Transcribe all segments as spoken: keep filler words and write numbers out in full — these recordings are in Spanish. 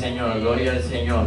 Señor, gloria al Señor.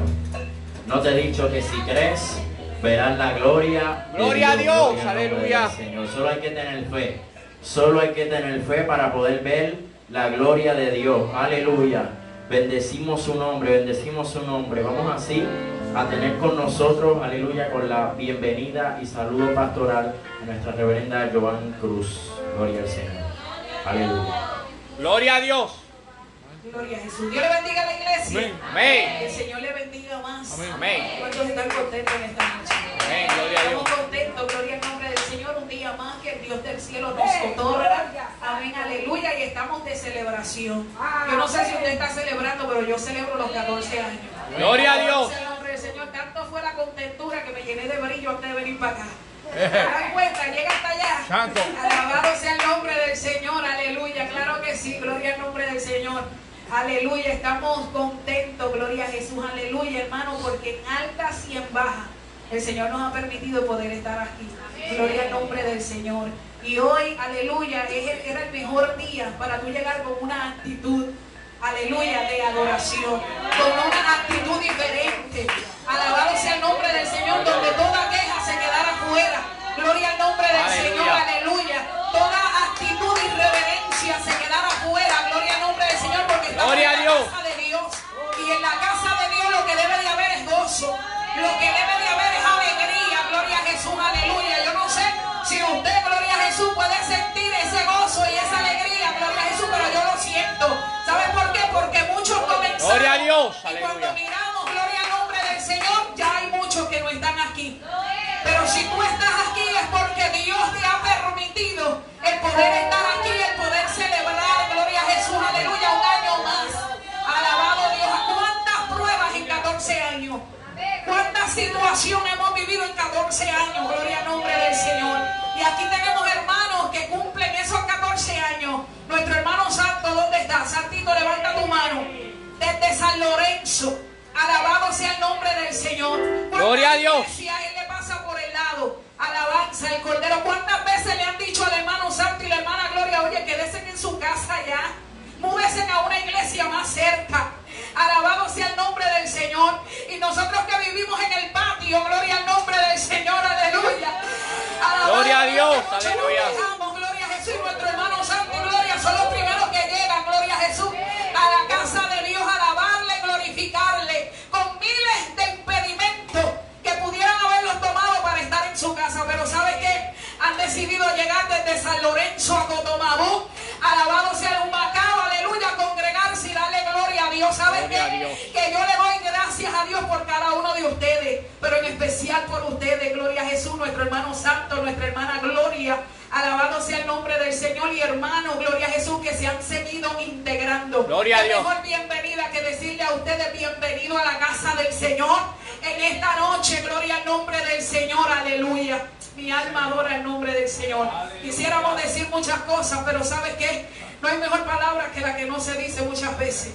No te he dicho que si crees, verás la gloria. Gloria a Dios, gloria aleluya. Señor, solo hay que tener fe. Solo hay que tener fe para poder ver la gloria de Dios. Aleluya. Bendecimos su nombre, bendecimos su nombre. Vamos así a tener con nosotros, aleluya, con la bienvenida y saludo pastoral a nuestra reverenda Joan Cruz. Gloria al Señor. Aleluya. Gloria a Dios. Gloria a Jesús. Dios le bendiga a la iglesia. Amén. Que el Señor le bendiga más. Amén. ¿Cuántos están contentos en esta noche? Amén. Gloria a Dios. Estamos contentos, gloria al nombre del Señor. Un día más que el Dios del cielo nos otorga. Amén, aleluya. Y estamos de celebración. Yo no sé si usted está celebrando, pero yo celebro los catorce años. Gloria a Dios. En el nombre del Señor. Tanto fue la contentura que me llené de brillo antes de venir para acá. ¿Te das cuenta? Llega hasta allá. Santo. Alabado sea el nombre del Señor, aleluya. Claro que sí, gloria al nombre del Señor. Aleluya, estamos contentos, gloria a Jesús, aleluya, hermano, porque en altas y en bajas el Señor nos ha permitido poder estar aquí. Gloria al nombre del Señor. Y hoy, aleluya, es el, era el mejor día para tú llegar con una actitud, aleluya, de adoración, con una actitud diferente. Alabado sea el nombre del Señor, donde toda queja se quedara fuera. Gloria al nombre del Aleluya. Señor, aleluya. Toda actitud y reverencia se quedara fuera. Gloria al nombre del Señor, porque estamos Gloria en a la Dios. casa de Dios. Y en la casa de Dios lo que debe de haber es gozo. Lo que debe de haber es alegría. Gloria a Jesús, aleluya. Yo no sé si usted, gloria a Jesús, puede sentir ese gozo y esa alegría. Gloria a Jesús, pero yo lo siento. ¿Sabe por qué? Porque muchos comenzaron. Gloria a Dios, Y cuando aleluya. miramos, gloria al nombre del Señor, ya hay muchos que no están aquí. Pero si tú estás aquí es porque Dios te ha permitido el poder estar aquí, el poder celebrar, gloria a Jesús, aleluya, un año más. Alabado Dios. ¿Cuántas pruebas en catorce años? ¿Cuántas situaciones hemos vivido en catorce años? Gloria al nombre del Señor. Y aquí tenemos hermanos que cumplen esos catorce años. Nuestro hermano Santo, ¿dónde está? Santito, levanta tu mano. Desde San Lorenzo. Alabado sea el nombre del Señor. Gloria a Dios. Si a él le pasa por el lado, alabanza, el Cordero. ¿Cuántas veces le han dicho al hermano Santo y la hermana Gloria, oye, quédese en su casa ya? Múvese a una iglesia más cerca. Alabado sea el nombre del Señor. Y nosotros que vivimos en el patio, gloria al nombre del Señor, aleluya. Alabado Gloria a Dios, mucho aleluya. nos dejamos, gloria a Jesús. Nuestro hermano Santo y Gloria son los primeros que llegan, gloria a Jesús, a la casa de Dios, a alabarle, glorificarle, con miles de impedimentos que pudieran haberlos tomado para estar en su casa. Pero ¿sabe qué? Han decidido llegar desde San Lorenzo a Cotomabú. Alabado sea el Humacao, aleluya, congregarse y darle gloria a Dios. ¿Sabe qué? Que yo le doy gracias a Dios por cada uno de ustedes, pero en especial por ustedes, gloria a Jesús, nuestro hermano Santo, nuestra hermana Gloria. Alabado sea el nombre del Señor y hermanos, gloria a Jesús, que se han seguido integrando. Gloria a Dios. Qué mejor bienvenida que decirle a ustedes bienvenido a la casa del Señor en esta noche. Gloria al nombre del Señor, aleluya. Mi alma adora el nombre del Señor. Quisiéramos decir muchas cosas, pero ¿sabes qué? No hay mejor palabra que la que no se dice muchas veces.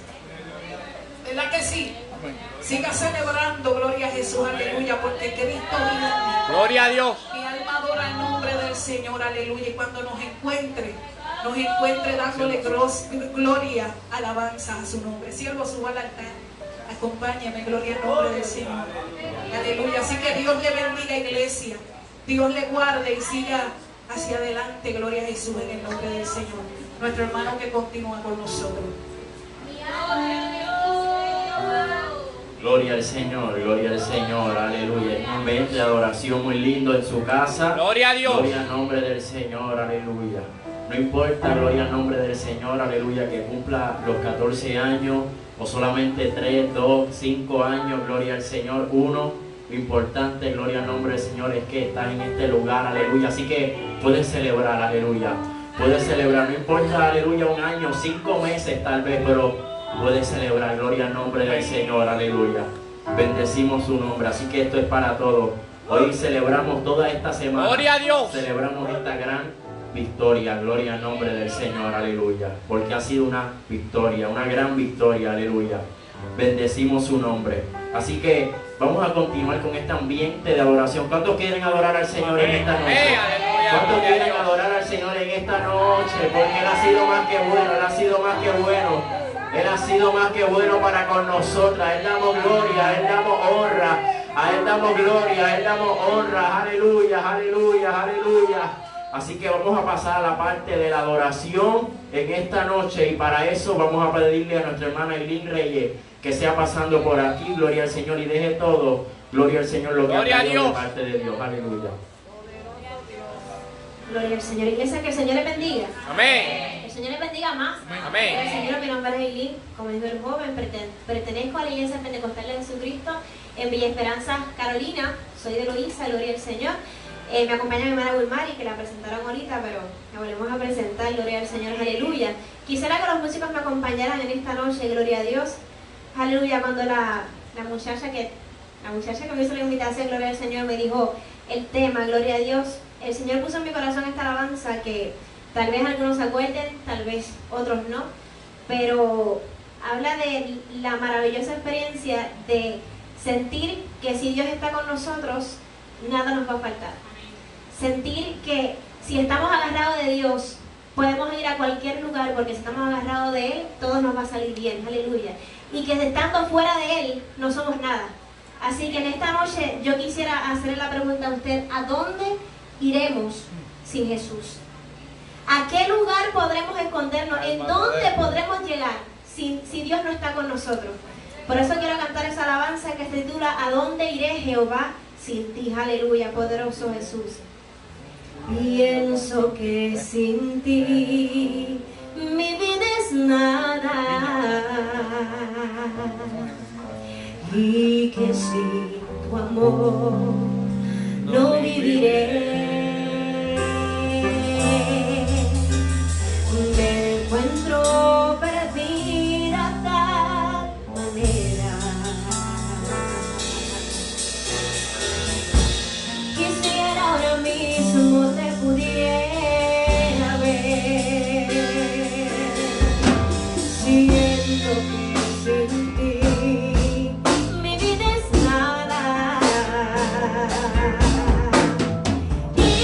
¿Verdad que sí? Siga celebrando, gloria a Jesús, aleluya, porque Cristo vive. Gloria a Dios. Mi alma adora el nombre del Señor, aleluya. Y cuando nos encuentre, nos encuentre dándole gloria, alabanza a su nombre. Siervo, suba al altar. Acompáñame, gloria al nombre del Señor. Aleluya. Así que Dios le bendiga, iglesia. Dios le guarde y siga hacia adelante, gloria a Jesús, en el nombre del Señor. Nuestro hermano que continúa con nosotros. Gloria al Señor, gloria al Señor, aleluya. Es un ambiente de adoración muy lindo en su casa. Gloria a Dios. Gloria al nombre del Señor, aleluya. No importa, gloria al nombre del Señor, aleluya, que cumpla los catorce años o solamente tres, dos, cinco años, gloria al Señor, uno. Lo importante, gloria al nombre del Señor, es que estás en este lugar, aleluya. Así que puedes celebrar, aleluya. Puedes celebrar, no importa, aleluya, un año, cinco meses tal vez, pero puedes celebrar, gloria al nombre del Señor, aleluya. Bendecimos su nombre, así que esto es para todos. Hoy celebramos toda esta semana. Gloria a Dios. Celebramos esta gran victoria, gloria al nombre del Señor, aleluya. Porque ha sido una victoria, una gran victoria, aleluya. Bendecimos su nombre. Así que vamos a continuar con este ambiente de adoración. ¿Cuántos quieren adorar al Señor en esta noche? ¿Cuántos quieren adorar al Señor en esta noche? Porque Él ha sido más que bueno, Él ha sido más que bueno. Él ha sido más que bueno para con nosotros. A Él damos gloria, a Él damos honra, a Él damos gloria, a Él damos honra. Aleluya, aleluya, aleluya. Así que vamos a pasar a la parte de la adoración en esta noche, y para eso vamos a pedirle a nuestra hermana Eileen Reyes que sea pasando por aquí. Gloria al Señor, y deje todo, gloria al Señor, lo que ha traído de parte de Dios. Aleluya. Gloria al Señor. Iglesia, que el Señor les bendiga. Amén. El Señor les bendiga más. Amén. Gloria al Señor, mi nombre es Eileen, como dijo el joven, perten- pertenezco a la Iglesia Pentecostal de Jesucristo en Villa Esperanza, Carolina. Soy de Loíza, gloria al Señor. Eh, me acompaña mi hermana Wilmari, que la presentaron ahorita, pero la volvemos a presentar, gloria al Señor, aleluya. Quisiera que los músicos me acompañaran en esta noche, gloria a Dios, aleluya. Cuando la, la muchacha que la muchacha que me hizo la invitación, gloria al Señor, me dijo el tema, gloria a Dios, el Señor puso en mi corazón esta alabanza que tal vez algunos se acuerden, tal vez otros no, pero habla de la maravillosa experiencia de sentir que si Dios está con nosotros, nada nos va a faltar. Sentir que si estamos agarrados de Dios, podemos ir a cualquier lugar, porque si estamos agarrados de Él, todo nos va a salir bien, aleluya. Y que estando fuera de Él, no somos nada. Así que en esta noche yo quisiera hacerle la pregunta a usted: ¿a dónde iremos sin Jesús? ¿A qué lugar podremos escondernos? ¿En dónde podremos llegar si, si Dios no está con nosotros? Por eso quiero cantar esa alabanza que se titula ¿A dónde iré, Jehová, sin ti? Aleluya, poderoso Jesús. Pienso que sin ti mi vida es nada, y que sin tu amor no viviré. Me encuentro perdida de tal manera. Quisiera ahora mismo te pudiera ver. Siento que sin ti mi vida es nada, y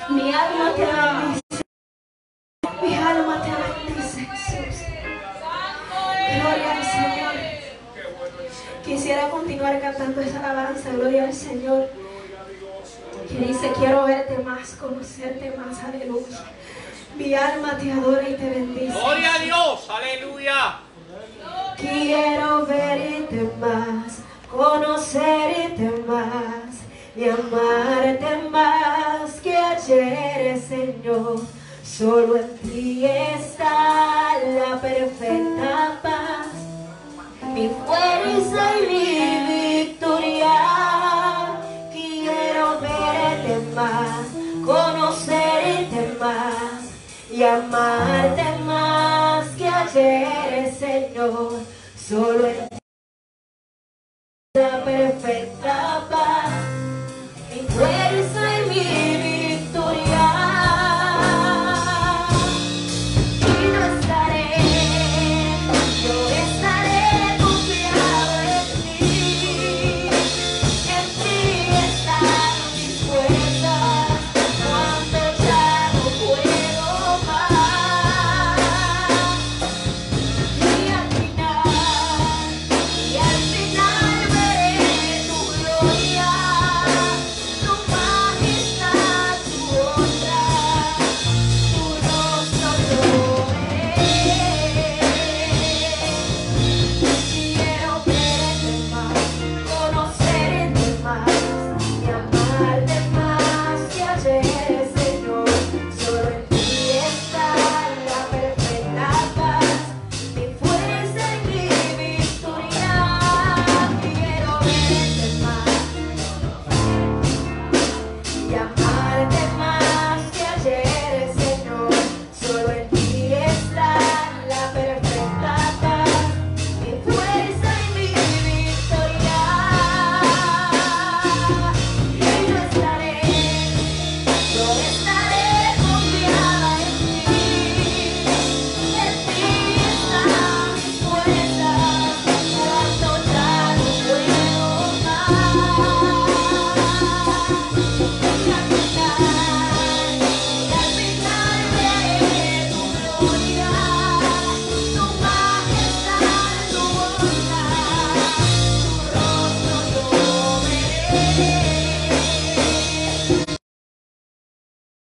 Mi alma te bendice. Mi alma te bendice, Jesús. Gloria al Señor. Quisiera continuar cantando esa alabanza, gloria al Señor. Que dice, quiero verte más, conocerte más, aleluya. Mi alma te adora y te bendice. Gloria a Dios, aleluya. Quiero verte más, conocerte más y amarte más que ayer, Señor. Solo en ti está la perfecta paz, mi fuerza y mi victoria. Quiero verte más, conocerte más y amarte más que ayer, Señor. Solo en ti la perfecta paz, mi fuerza y mi victoria. Y yo estaré, yo estaré confiado en ti. En ti están mis fuerzas cuando ya no puedo más. Y al final, y al final veré tu gloria, tu majestad, tu honra, tu rostro yo veré. Quiero verte más, conocerte más y amarte más que ayer, Señor. Solo en ti está la perfecta paz, mi fuerza y mi victoria. Quiero verte más y amarte más que ayer, Señor. Solo en ti está la perfecta paz, mi fuerza y mi victoria. Y yo estaré, yo estaré confiada en ti. En ti están mis fuerzas cuando ya no puedo más. Y al final, y al final veré tu gloria, tu majestad, tu bondad, tu rostro yo veré.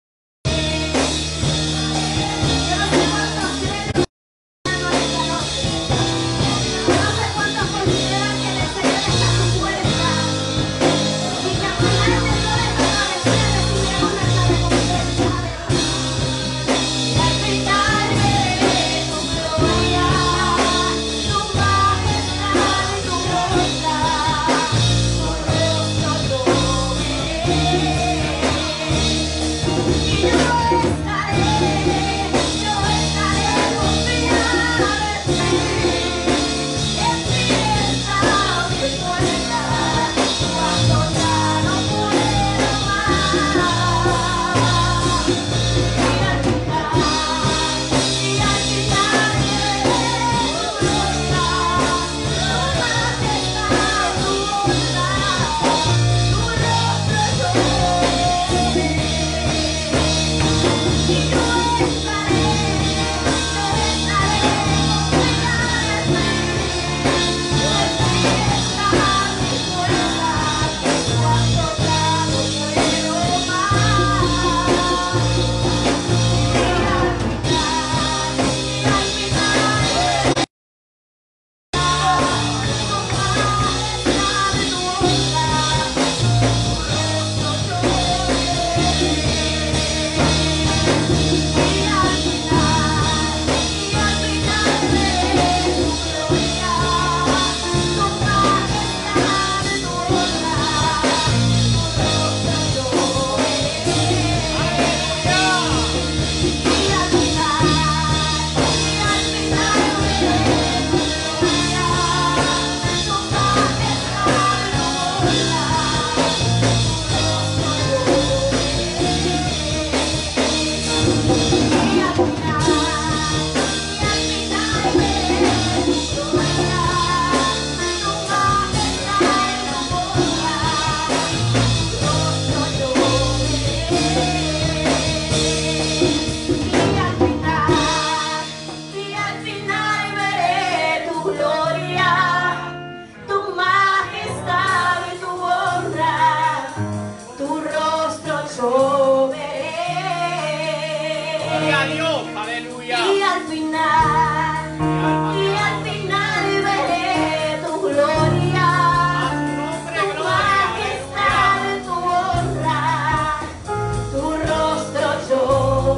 Gloria a Dios, aleluya. Y al final, y al final veré tu gloria, tu majestad, tu honra, tu rostro yo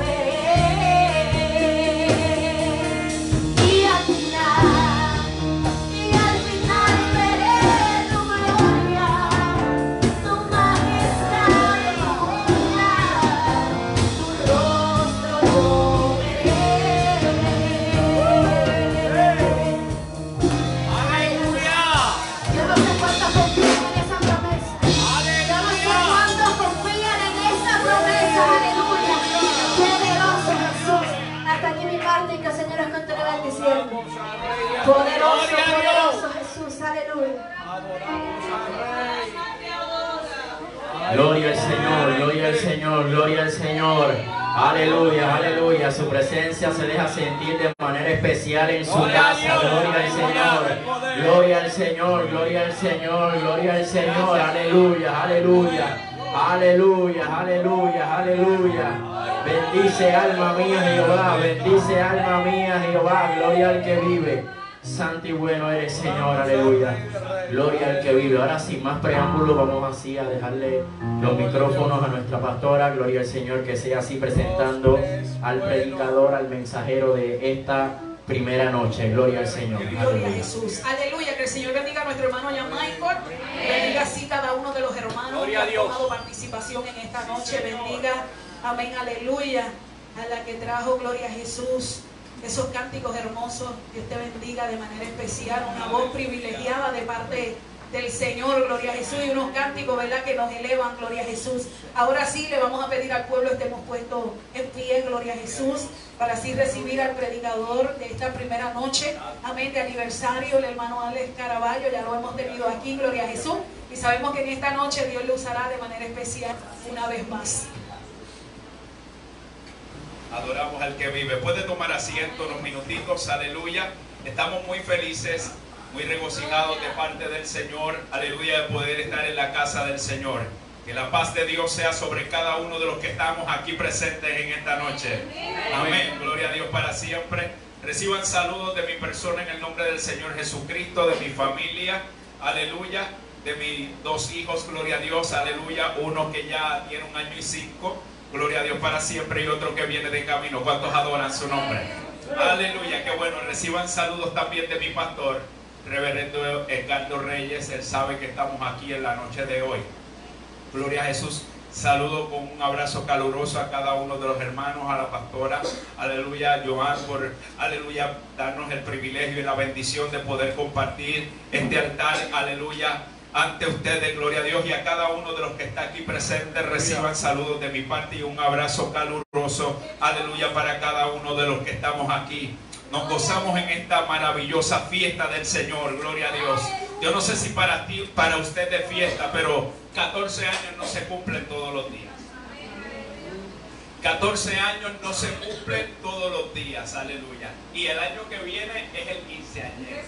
veré. Y al final, y al final veré tu gloria, tu majestad, tu honra, tu rostro yo veré. Aleluya. Yo no sé cuántos confían en esa promesa. Yo no sé Aleluya. cuántos confían en esa promesa. Aleluya. Poderoso Jesús. Hasta aquí mi parte y que el Señor os continúe bendiciendo. Poderoso, Gloria a Dios. poderoso Jesús. Aleluya. Gloria al Señor, gloria al Señor, gloria al Señor. Aleluya, aleluya. Su presencia se deja sentir de manera especial en su Gloria a casa. Dios. Gloria al Señor. Gloria al Señor, gloria al Señor, gloria al Señor. Aleluya, aleluya. Aleluya, aleluya, aleluya. Bendice alma mía Jehová, bendice alma mía Jehová. Gloria al que vive. Santo y bueno eres, Señor, aleluya. Gloria al que vive. Ahora sin más preámbulos vamos así a dejarle los micrófonos a nuestra pastora. Gloria al Señor, que sea así presentando al predicador, al mensajero de esta primera noche. Gloria al Señor. Gloria a Aleluya. Jesús. Aleluya. Que el Señor bendiga a nuestro hermano Jan Michael. Bendiga así cada uno de los hermanos Gloria que a han Dios. tomado participación en esta noche. Bendiga. Amén. Aleluya. A la que trajo, gloria a Jesús, esos cánticos hermosos. Que usted bendiga de manera especial. Una voz privilegiada de parte del Señor, gloria a Jesús, y unos cánticos, ¿verdad?, que nos elevan, gloria a Jesús. Ahora sí le vamos a pedir al pueblo estemos puestos en pie, gloria a Jesús, para así recibir al predicador de esta primera noche, amén, de aniversario, el hermano Alex Caraballo. Ya lo hemos tenido aquí, gloria a Jesús, y sabemos que en esta noche Dios le usará de manera especial una vez más. Adoramos al que vive. Puede tomar asiento unos minutitos, aleluya. Estamos muy felices, muy regocijados de parte del Señor, aleluya, de poder estar en la casa del Señor. Que la paz de Dios sea sobre cada uno de los que estamos aquí presentes en esta noche. Amén. Gloria a Dios para siempre. Reciban saludos de mi persona en el nombre del Señor Jesucristo, de mi familia, aleluya, de mis dos hijos, gloria a Dios, aleluya. Uno que ya tiene un año y cinco, gloria a Dios para siempre, y otro que viene de camino. ¿Cuántos adoran su nombre? Aleluya, qué bueno. Reciban saludos también de mi pastor, reverendo Edgardo Reyes. Él sabe que estamos aquí en la noche de hoy. Gloria a Jesús. Saludo con un abrazo caluroso a cada uno de los hermanos, a la pastora, aleluya, Joan, por, aleluya, darnos el privilegio y la bendición de poder compartir este altar, aleluya, ante ustedes, gloria a Dios, y a cada uno de los que está aquí presentes. Reciban saludos de mi parte y un abrazo caluroso, aleluya, para cada uno de los que estamos aquí. Nos gozamos en esta maravillosa fiesta del Señor, gloria a Dios. Yo no sé si para ti, para usted es fiesta, pero catorce años no se cumplen todos los días. catorce años no se cumplen todos los días, aleluya. Y el año que viene es el quinceañero.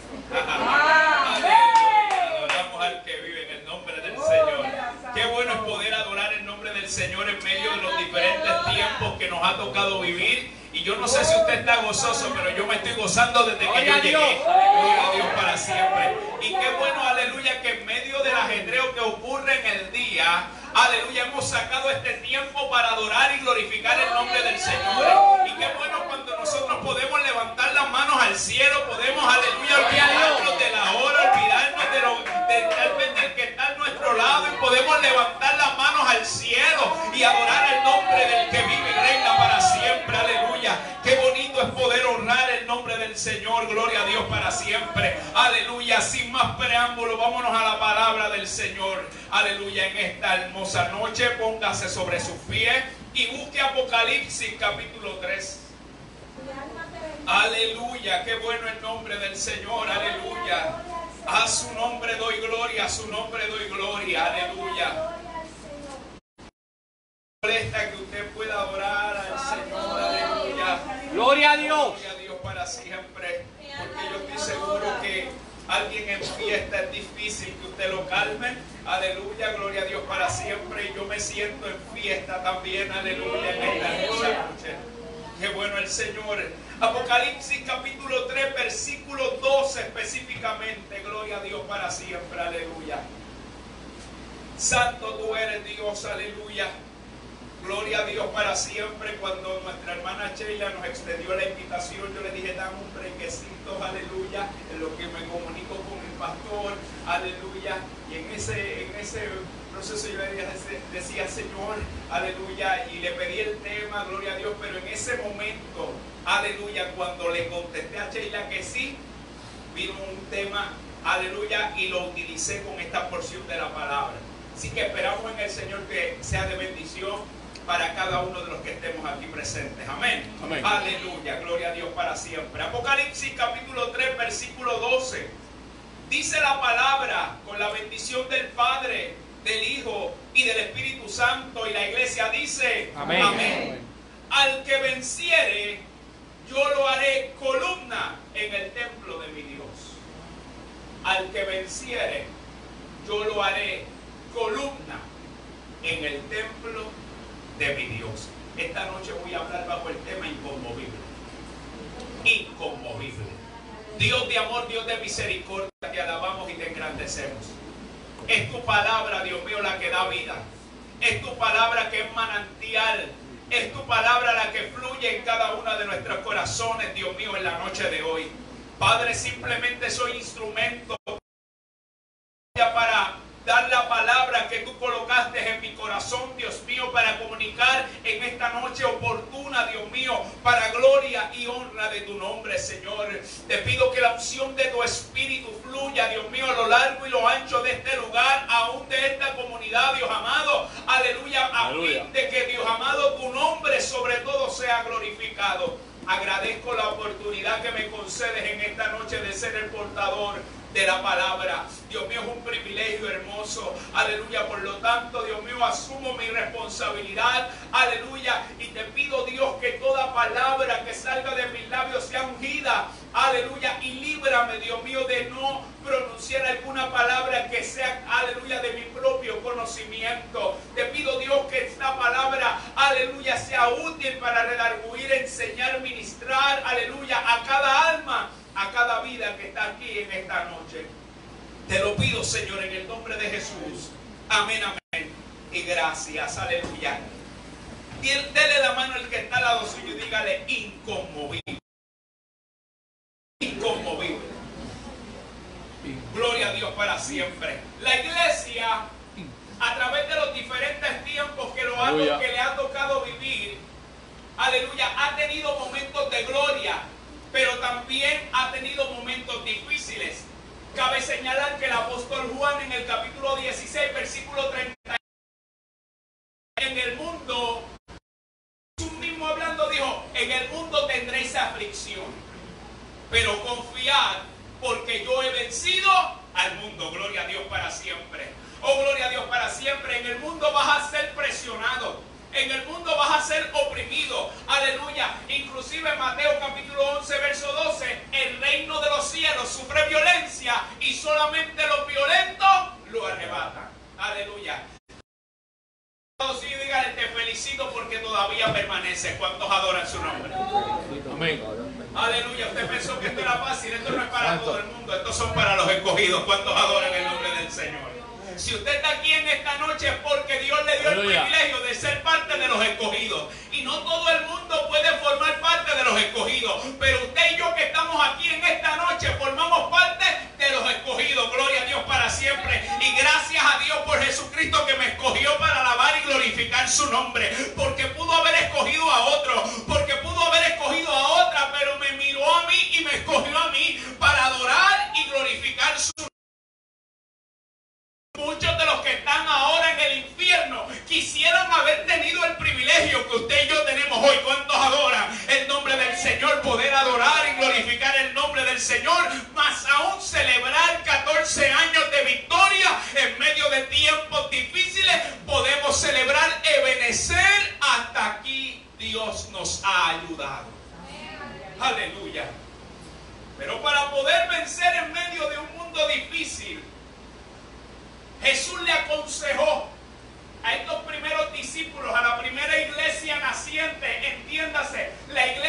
Adoramos al que vive en el nombre del Señor. Qué bueno es poder adorar el nombre del Señor en medio de los diferentes tiempos que nos ha tocado vivir. Y yo no sé si usted está gozoso, pero yo me estoy gozando desde que yo llegué. Gloria a Dios para siempre. Y qué bueno, aleluya, que en medio del ajedreo que ocurre en el día, aleluya, hemos sacado este tiempo para adorar y glorificar el nombre del Señor. Y qué bueno cuando nosotros podemos levantar las manos al cielo, podemos, aleluya, olvidarnos de la hora, olvidarnos de lo de, tal vez del que está a nuestro lado, y podemos levantar las manos al cielo y adorar el nombre del que vive y reina para siempre, aleluya. Qué bonito es poder honrar el nombre del Señor, gloria a Dios para siempre, aleluya. Sin más preámbulo, vámonos a la palabra del Señor, aleluya. En esta hermosa noche, póngase sobre sus pies y busque Apocalipsis capítulo tres. Aleluya, qué bueno el nombre del Señor, aleluya. A su nombre doy gloria, a su nombre doy gloria, aleluya. Molesta que usted pueda adorar al Señor, aleluya. Gloria a Dios. Gloria a Dios para siempre, porque yo estoy seguro que alguien en fiesta es difícil que usted lo calme, aleluya, gloria a Dios para siempre. Y yo me siento en fiesta también, aleluya, en esta hermosa noche. Qué bueno el Señor. Apocalipsis capítulo tres, versículo doce específicamente. Gloria a Dios para siempre. Aleluya. Santo tú eres Dios. Aleluya. Gloria a Dios para siempre. Cuando nuestra hermana Sheila nos extendió la invitación, yo le dije, dame un brequecito, aleluya, en lo que me comunico con el pastor, aleluya. Y en ese, en ese proceso yo le decía, Señor, aleluya, y le pedí el tema, gloria a Dios, pero en ese momento, aleluya, cuando le contesté a Sheila que sí, vino un tema, aleluya, y lo utilicé con esta porción de la palabra. Así que esperamos en el Señor que sea de bendición para cada uno de los que estemos aquí presentes. Amén. Amén. Aleluya. Gloria a Dios para siempre. Apocalipsis capítulo tres, versículo doce. Dice la palabra con la bendición del Padre, del Hijo y del Espíritu Santo. Y la iglesia dice, amén. Amén. Al que venciere, yo lo haré columna en el templo de mi Dios. Al que venciere, yo lo haré columna en el templo de mi Dios. Esta noche voy a hablar bajo el tema inconmovible. Inconmovible. Dios de amor, Dios de misericordia, te alabamos y te engrandecemos. Es tu palabra, Dios mío, la que da vida. Es tu palabra que es manantial. Es tu palabra la que fluye en cada uno de nuestros corazones, Dios mío, en la noche de hoy. Padre, simplemente soy instrumento para dar la palabra que tú colocaste en mi corazón, Dios mío, para comunicar en esta noche oportuna, Dios mío, para gloria y honra de tu nombre, Señor. Te pido que la unción de tu Espíritu fluya, Dios mío, a lo largo y lo ancho de este lugar, aún de esta comunidad, Dios amado, aleluya, a Aleluya. fin de que, Dios amado, tu nombre sobre todo sea glorificado. Agradezco la oportunidad que me concedes en esta noche de ser el portador de la palabra. Dios mío, es un privilegio hermoso, aleluya. Por lo tanto, Dios mío, asumo mi responsabilidad, aleluya, y te pido, Dios, que toda palabra que salga de mis labios sea ungida, aleluya, y líbrame, Dios mío, de no pronunciar alguna palabra que sea, aleluya, de mi propio conocimiento. Te pido, Dios, que esta palabra, aleluya, sea útil para redarguir, enseñar, ministrar, aleluya, a cada alma, a cada vida que está aquí en esta noche. Te lo pido, Señor, en el nombre de Jesús. Amén, amén. Y gracias, aleluya. Y dele la mano al que está al lado suyo y dígale, inconmovible. Inconmovible. Gloria a Dios para siempre. La iglesia, a través de los diferentes tiempos que, lo ha, que le ha tocado vivir, aleluya, ha tenido momentos de gloria, pero también ha tenido momentos difíciles. Cabe señalar que el apóstol Juan en el capítulo dieciséis, versículo treinta, en el mundo, Jesús mismo hablando dijo, en el mundo tendréis aflicción, pero confiad, porque yo he vencido al mundo. Gloria a Dios para siempre. Oh, gloria a Dios para siempre. En el mundo vas a ser presionado. En el mundo vas a ser oprimido. Aleluya. Inclusive Mateo capítulo once, verso doce. El reino de los cielos sufre violencia y solamente los violentos lo arrebatan. Aleluya. Sí, dígale, te felicito porque todavía permanece. ¿Cuántos adoran su nombre? Amén. Aleluya. Usted pensó que esto era fácil. Esto no es para todo el mundo. Estos son para los escogidos. ¿Cuántos adoran el nombre del Señor? Si usted está aquí en esta noche es porque Dios le dio Aleluya. el privilegio de ser parte de los escogidos. Y no todo el mundo puede formar parte de los escogidos. Pero usted y yo que estamos aquí en esta noche formamos parte de los escogidos. Gloria a Dios para siempre. Y gracias a Dios por Jesucristo que me escogió para alabar y glorificar su nombre. Porque pudo haber escogido a otro. Porque pudo haber escogido a otra. Pero me miró a mí y me escogió a mí para adorar y glorificar su nombre. Muchos de los que están ahora en el infierno quisieran haber tenido el privilegio que usted y yo tenemos hoy. ¿Cuántos adoran el nombre del Señor? Poder adorar y glorificar el nombre del Señor, más aún celebrar catorce años de victoria en medio de tiempos difíciles. Podemos celebrar Ebenecer. Hasta aquí Dios nos ha ayudado. Aleluya. Pero para poder vencer en medio de un mundo difícil, Jesús le aconsejó a estos primeros discípulos, a la primera iglesia naciente, entiéndase, la iglesia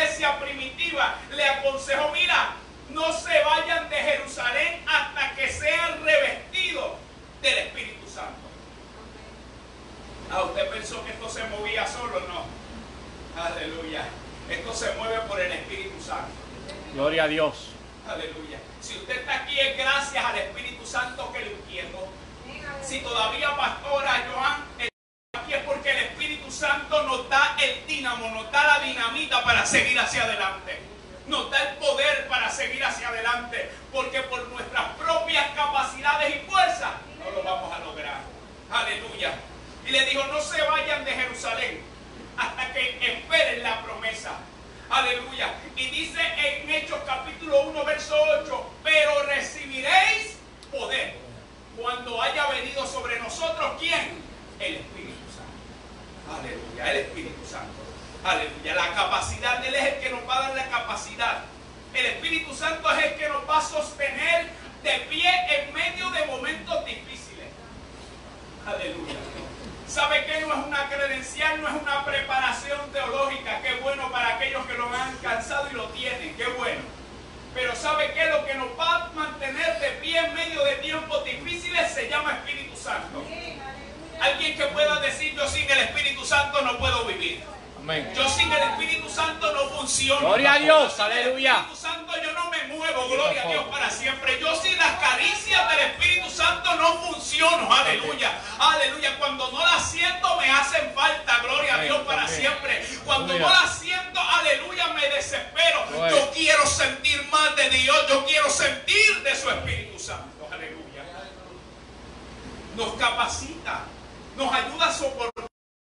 Aleluya. Esto se mueve por el Espíritu Santo. Gloria a Dios. Aleluya. Si usted está aquí es gracias al Espíritu Santo que lo inquietó. Si todavía pastora Joan está aquí es porque el Espíritu Santo nos da el dínamo, nos da la dinamita para seguir hacia adelante. Nos da el poder para seguir hacia adelante. Porque por nuestras propias capacidades y fuerzas no lo vamos a lograr. Aleluya. Y le dijo, no se vayan de Jerusalén hasta que esperen la promesa. Aleluya. Y dice en Hechos capítulo uno, verso ocho, pero recibiréis poder cuando haya venido sobre nosotros, ¿quién? El Espíritu Santo. Aleluya, el Espíritu Santo. Aleluya, la capacidad, Él es el que nos va a dar la capacidad. El Espíritu Santo es el que nos va a sostener de pie en medio de momentos difíciles. Aleluya. ¿Sabe qué? No es una credencial, no es una preparación teológica. Qué bueno para aquellos que lo han alcanzado y lo tienen. Qué bueno. Pero ¿sabe qué? Lo que nos va a mantener de pie en medio de tiempos difíciles se llama Espíritu Santo. Alguien que pueda decir, yo sin el Espíritu Santo no puedo vivir. Amén. Yo sin el Espíritu Santo no funciono. Gloria a Dios, Sin aleluya. el Espíritu Santo yo no me muevo, gloria a Dios para siempre. Yo sin las caricias del Espíritu Santo no funciono, aleluya. Aleluya, cuando no las siento me hacen falta, gloria a Dios para siempre. Cuando no las siento, aleluya, me desespero. Yo quiero sentir más de Dios, yo quiero sentir de su Espíritu Santo, aleluya. Nos capacita, nos ayuda a soportar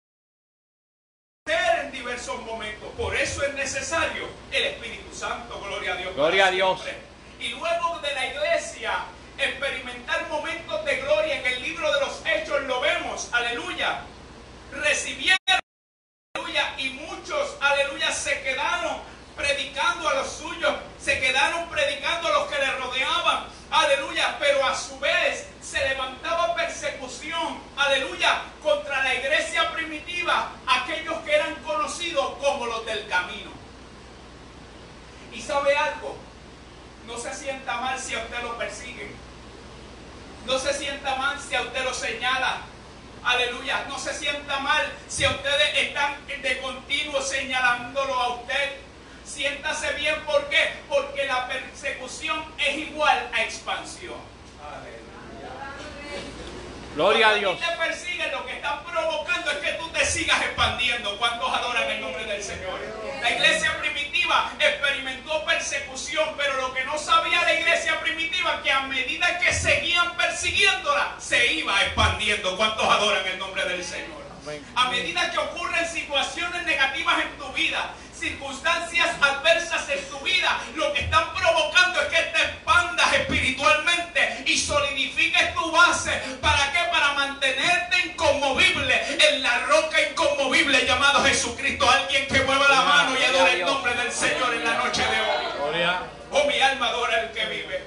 en diversos momentos. Por eso es necesario el Espíritu Santo, gloria a Dios. Gloria a Dios. Y luego de la iglesia experimentar momentos de gloria, en el libro de los Hechos lo vemos, aleluya, recibieron, aleluya, y muchos, aleluya, se quedaron predicando a los suyos, se quedaron predicando a los que le rodeaban, aleluya, pero a su vez se levantaba persecución, aleluya, contra la iglesia primitiva, aquellos que eran conocidos como los del camino. Y sabe algo, no se sienta mal si a usted lo persiguen, no se sienta mal si a usted lo señala, aleluya, no se sienta mal si a ustedes están de continuo señalándolo a usted. Siéntase bien, ¿por qué? Porque la persecución es igual a expansión. Gloria a Dios. Cuando te persiguen, lo que están provocando es que tú te sigas expandiendo. ¿Cuántos adoran el nombre del Señor? La iglesia primitiva experimentó persecución, pero lo que no sabía la iglesia primitiva, que a medida que seguían persiguiéndola, se iba expandiendo. ¿Cuántos adoran el nombre del Señor? A medida que ocurren situaciones negativas en tu vida, circunstancias adversas en tu vida, lo que están provocando es que te expandas espiritualmente y solidifiques tu base. ¿Para qué? Para mantenerte inconmovible en la roca inconmovible llamado Jesucristo. Alguien que mueva la mano y adore el nombre del Señor en la noche de hoy. Oh, mi alma adora el que vive.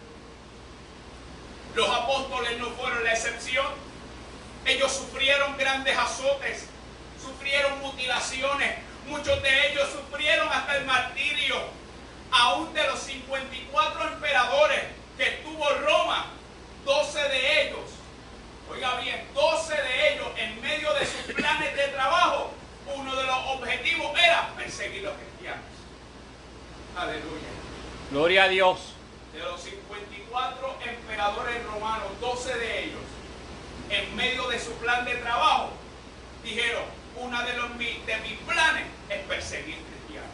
Los apóstoles no fueron la excepción. Ellos sufrieron grandes azotes, sufrieron mutilaciones. Muchos de ellos sufrieron hasta el martirio. Aún de los cincuenta y cuatro emperadores que tuvo Roma, doce de ellos, oiga bien, doce de ellos, en medio de sus planes de trabajo, uno de los objetivos era perseguir a los cristianos. Aleluya. Gloria a Dios. De los cincuenta y cuatro emperadores romanos, doce de ellos, en medio de su plan de trabajo, dijeron, uno de, los, de mis planes es perseguir cristianos.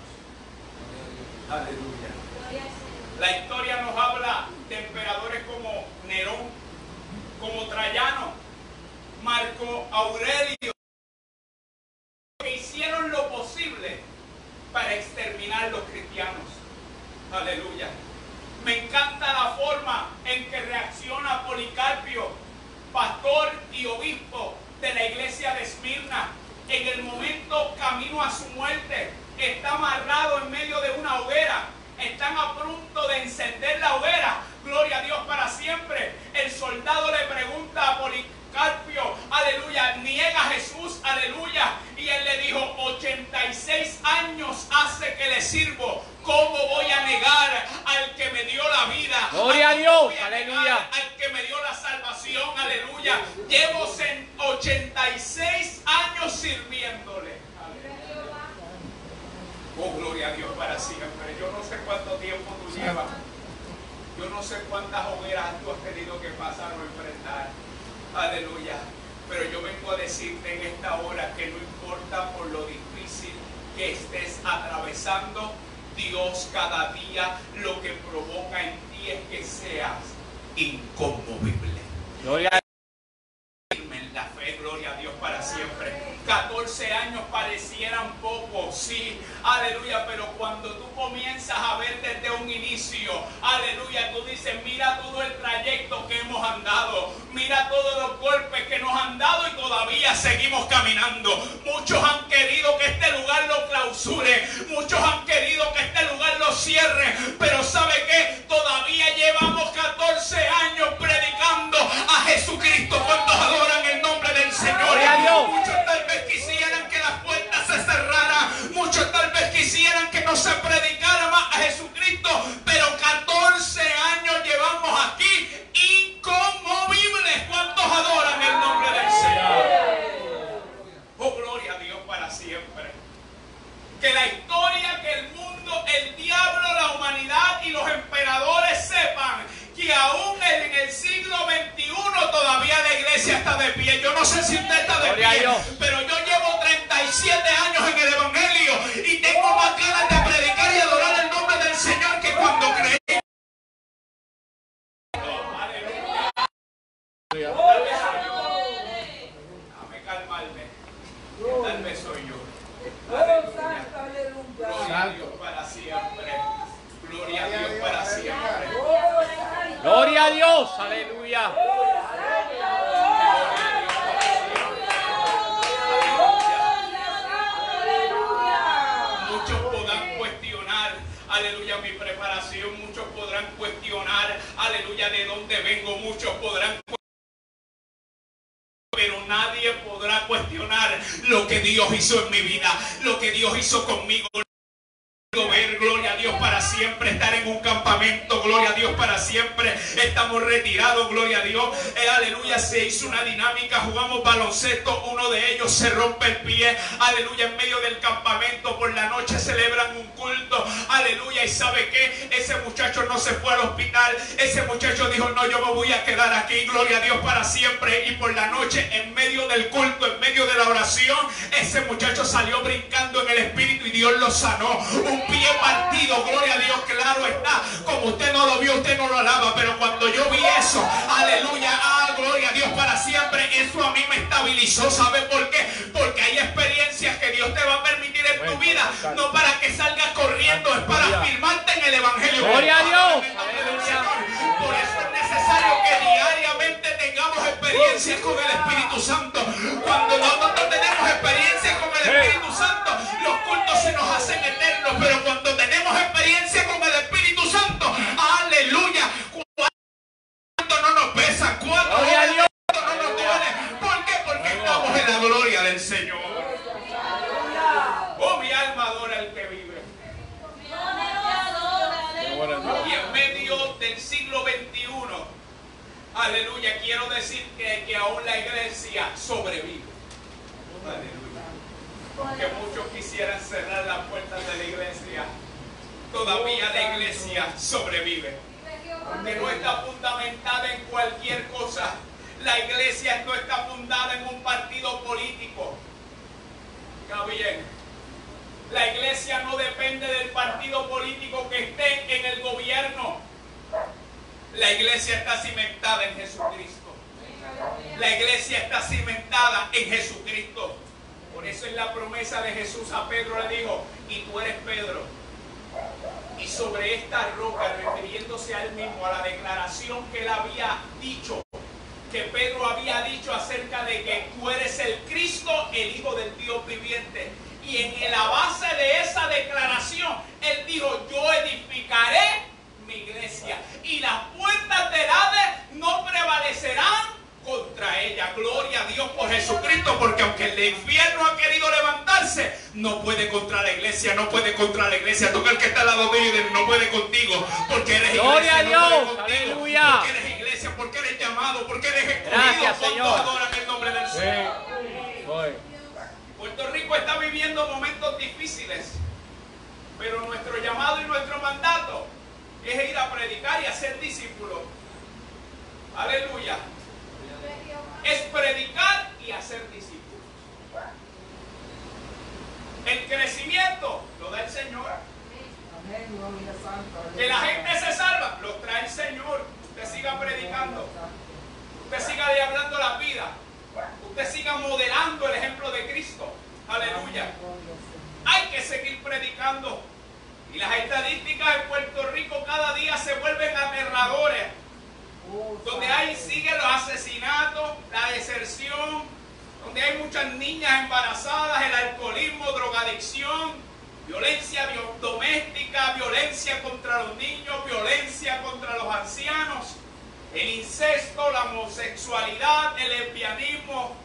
Aleluya. La historia nos habla de emperadores como Nerón, como Trajano, Marco Aurelio, que hicieron lo posible para exterminar los cristianos. Aleluya. Me encanta la forma en que reacciona Policarpio, pastor y obispo de la iglesia de Esmirna. En el momento camino a su muerte, está amarrado en medio de una hoguera. Están a punto de encender la hoguera. Gloria a Dios para siempre. El soldado le pregunta a Policarpio, aleluya, niega a Jesús, aleluya. Y él le dijo, ochenta y seis años hace que le sirvo. ¿Cómo voy a negar al que me dio la vida? Gloria a Dios, a aleluya. Al que me dio la salvación, aleluya. Llevo ochenta y seis años sirviéndole. gloria a Dios para siempre. Yo no sé cuánto tiempo tú llevas. Yo no sé cuántas hogueras tú has tenido que pasar o enfrentar. Aleluya. Pero yo vengo a decirte en esta hora que no importa por lo difícil que estés atravesando, Dios cada día lo que provoca en ti es que seas inconmovible. Gloria a En la fe, gloria a Dios para siempre. catorce años parecieran poco, sí, aleluya, pero cuando tú comienzas a ver desde un inicio, aleluya, tú dices, mira todo el trayecto que hemos andado, mira todos los golpes que nos han dado y todavía seguimos caminando. Muchos han querido que este lugar lo clausure, muchos han querido que este lugar lo cierre, pero ¿sabe qué? Todavía llevamos catorce años predicando a Jesucristo. ¿Cuántos adoran el nombre del Señor? Gloria a Dios. Muchos tal vez quisieran que las puertas se cerraran, muchos tal vez quisieran que no se predicara más a Jesucristo, pero catorce años llevamos aquí inconmovibles. ¿Cuántos adoran el nombre del Señor? Oh, gloria a Dios para siempre. Que la historia, que el mundo, el diablo, la humanidad y los emperadores sepan que aún en el siglo veintiuno todavía la iglesia está de pie. Yo no sé si usted está de Gloria a pie, Dios. pero yo llevo treinta y siete años en el Evangelio y tengo más ganas de predicar y adorar el nombre del Señor que cuando creí. Oh, aleluya. Tal vez soy yo. Déjame calmarme. Tal vez soy yo. Aleluya. Gloria a Dios para siempre. Gloria a Dios para siempre. Gloria a Dios. Aleluya. Muchos podrán cuestionar, aleluya, mi preparación. Muchos podrán cuestionar, aleluya, de dónde vengo. Muchos podrán cuestionar, pero nadie podrá cuestionar lo que Dios hizo en mi vida, lo que Dios hizo conmigo. Ver, gloria a Dios para siempre, estar en un campamento, gloria a Dios para siempre, estamos retirados, gloria a Dios, eh, aleluya, se hizo una dinámica, jugamos baloncesto, uno de ellos se rompe el pie, aleluya, en medio del campamento, por la noche celebran un culto, aleluya, y ¿sabe qué? Ese muchacho no se fue al hospital, ese muchacho dijo, no, yo me voy a quedar aquí, gloria a Dios para siempre, y por la noche, en medio del culto, en medio de la oración, ese muchacho salió brincando en el espíritu y Dios lo sanó. Un pie partido, gloria a Dios, claro está, como usted no lo vio, usted no lo alaba, pero cuando yo vi eso, aleluya, ah, gloria a Dios para siempre, eso a mí me estabilizó. ¿Sabe por qué? Porque hay experiencias que Dios te va a permitir en tu vida, no para que salgas corriendo, es para firmarte en el Evangelio. Gloria a Dios. Por eso es necesario que diariamente tengamos experiencias con el Espíritu Santo. Cuando nosotros tenemos experiencias con el Espíritu Santo, los cultos se nos hacen eternos, pero cuando tenemos experiencia con el Espíritu Santo, aleluya, cuánto no nos pesa, cuánto no nos duele. ¿Por qué? Porque estamos en la gloria del Señor. Oh, mi alma adora al que vive. Y en medio del siglo veintiuno, aleluya, quiero decir que, que aún la iglesia sobrevive. Aleluya. Aunque muchos quisieran cerrar las puertas de la iglesia, todavía la iglesia sobrevive. Porque no está fundamentada en cualquier cosa. La iglesia no está fundada en un partido político. Está bien. La iglesia no depende del partido político que esté en el gobierno. La iglesia está cimentada en Jesucristo. La iglesia está cimentada en Jesucristo. Por eso es la promesa de Jesús a Pedro, le dijo, y tú eres Pedro. Y sobre esta roca, refiriéndose a él mismo, a la declaración que él había dicho, que Pedro había dicho acerca de que tú eres el Cristo, el Hijo del Dios viviente. Y en la base de esa declaración, él dijo, yo edificaré mi iglesia y las puertas del Hades no prevalecerán contra ella. Gloria a Dios por Jesucristo, porque aunque el infierno ha querido levantarse, no puede contra la iglesia, no puede contra la iglesia. Toca el que está al lado de ellos, no puede contigo, porque eres Gloria iglesia, a no Dios, puede contigo, aleluya. porque eres iglesia, porque eres llamado, porque eres escogido. Gracias, ¿Cuántos Señor? adoran el nombre del Señor? Voy. Puerto Rico está viviendo momentos difíciles. Pero nuestro llamado y nuestro mandato es ir a predicar y a ser discípulos. Aleluya. Es predicar y hacer discípulos. El crecimiento lo da el Señor. Que la gente se salva, lo trae el Señor. Usted siga predicando. Usted siga hablando la vida. Usted siga modelando el ejemplo de Cristo. Aleluya. Hay que seguir predicando. Y las estadísticas en Puerto Rico cada día se vuelven aterradores. Donde hay, siguen los asesinatos, la deserción, donde hay muchas niñas embarazadas, el alcoholismo, drogadicción, violencia doméstica, violencia contra los niños, violencia contra los ancianos, el incesto, la homosexualidad, el lesbianismo,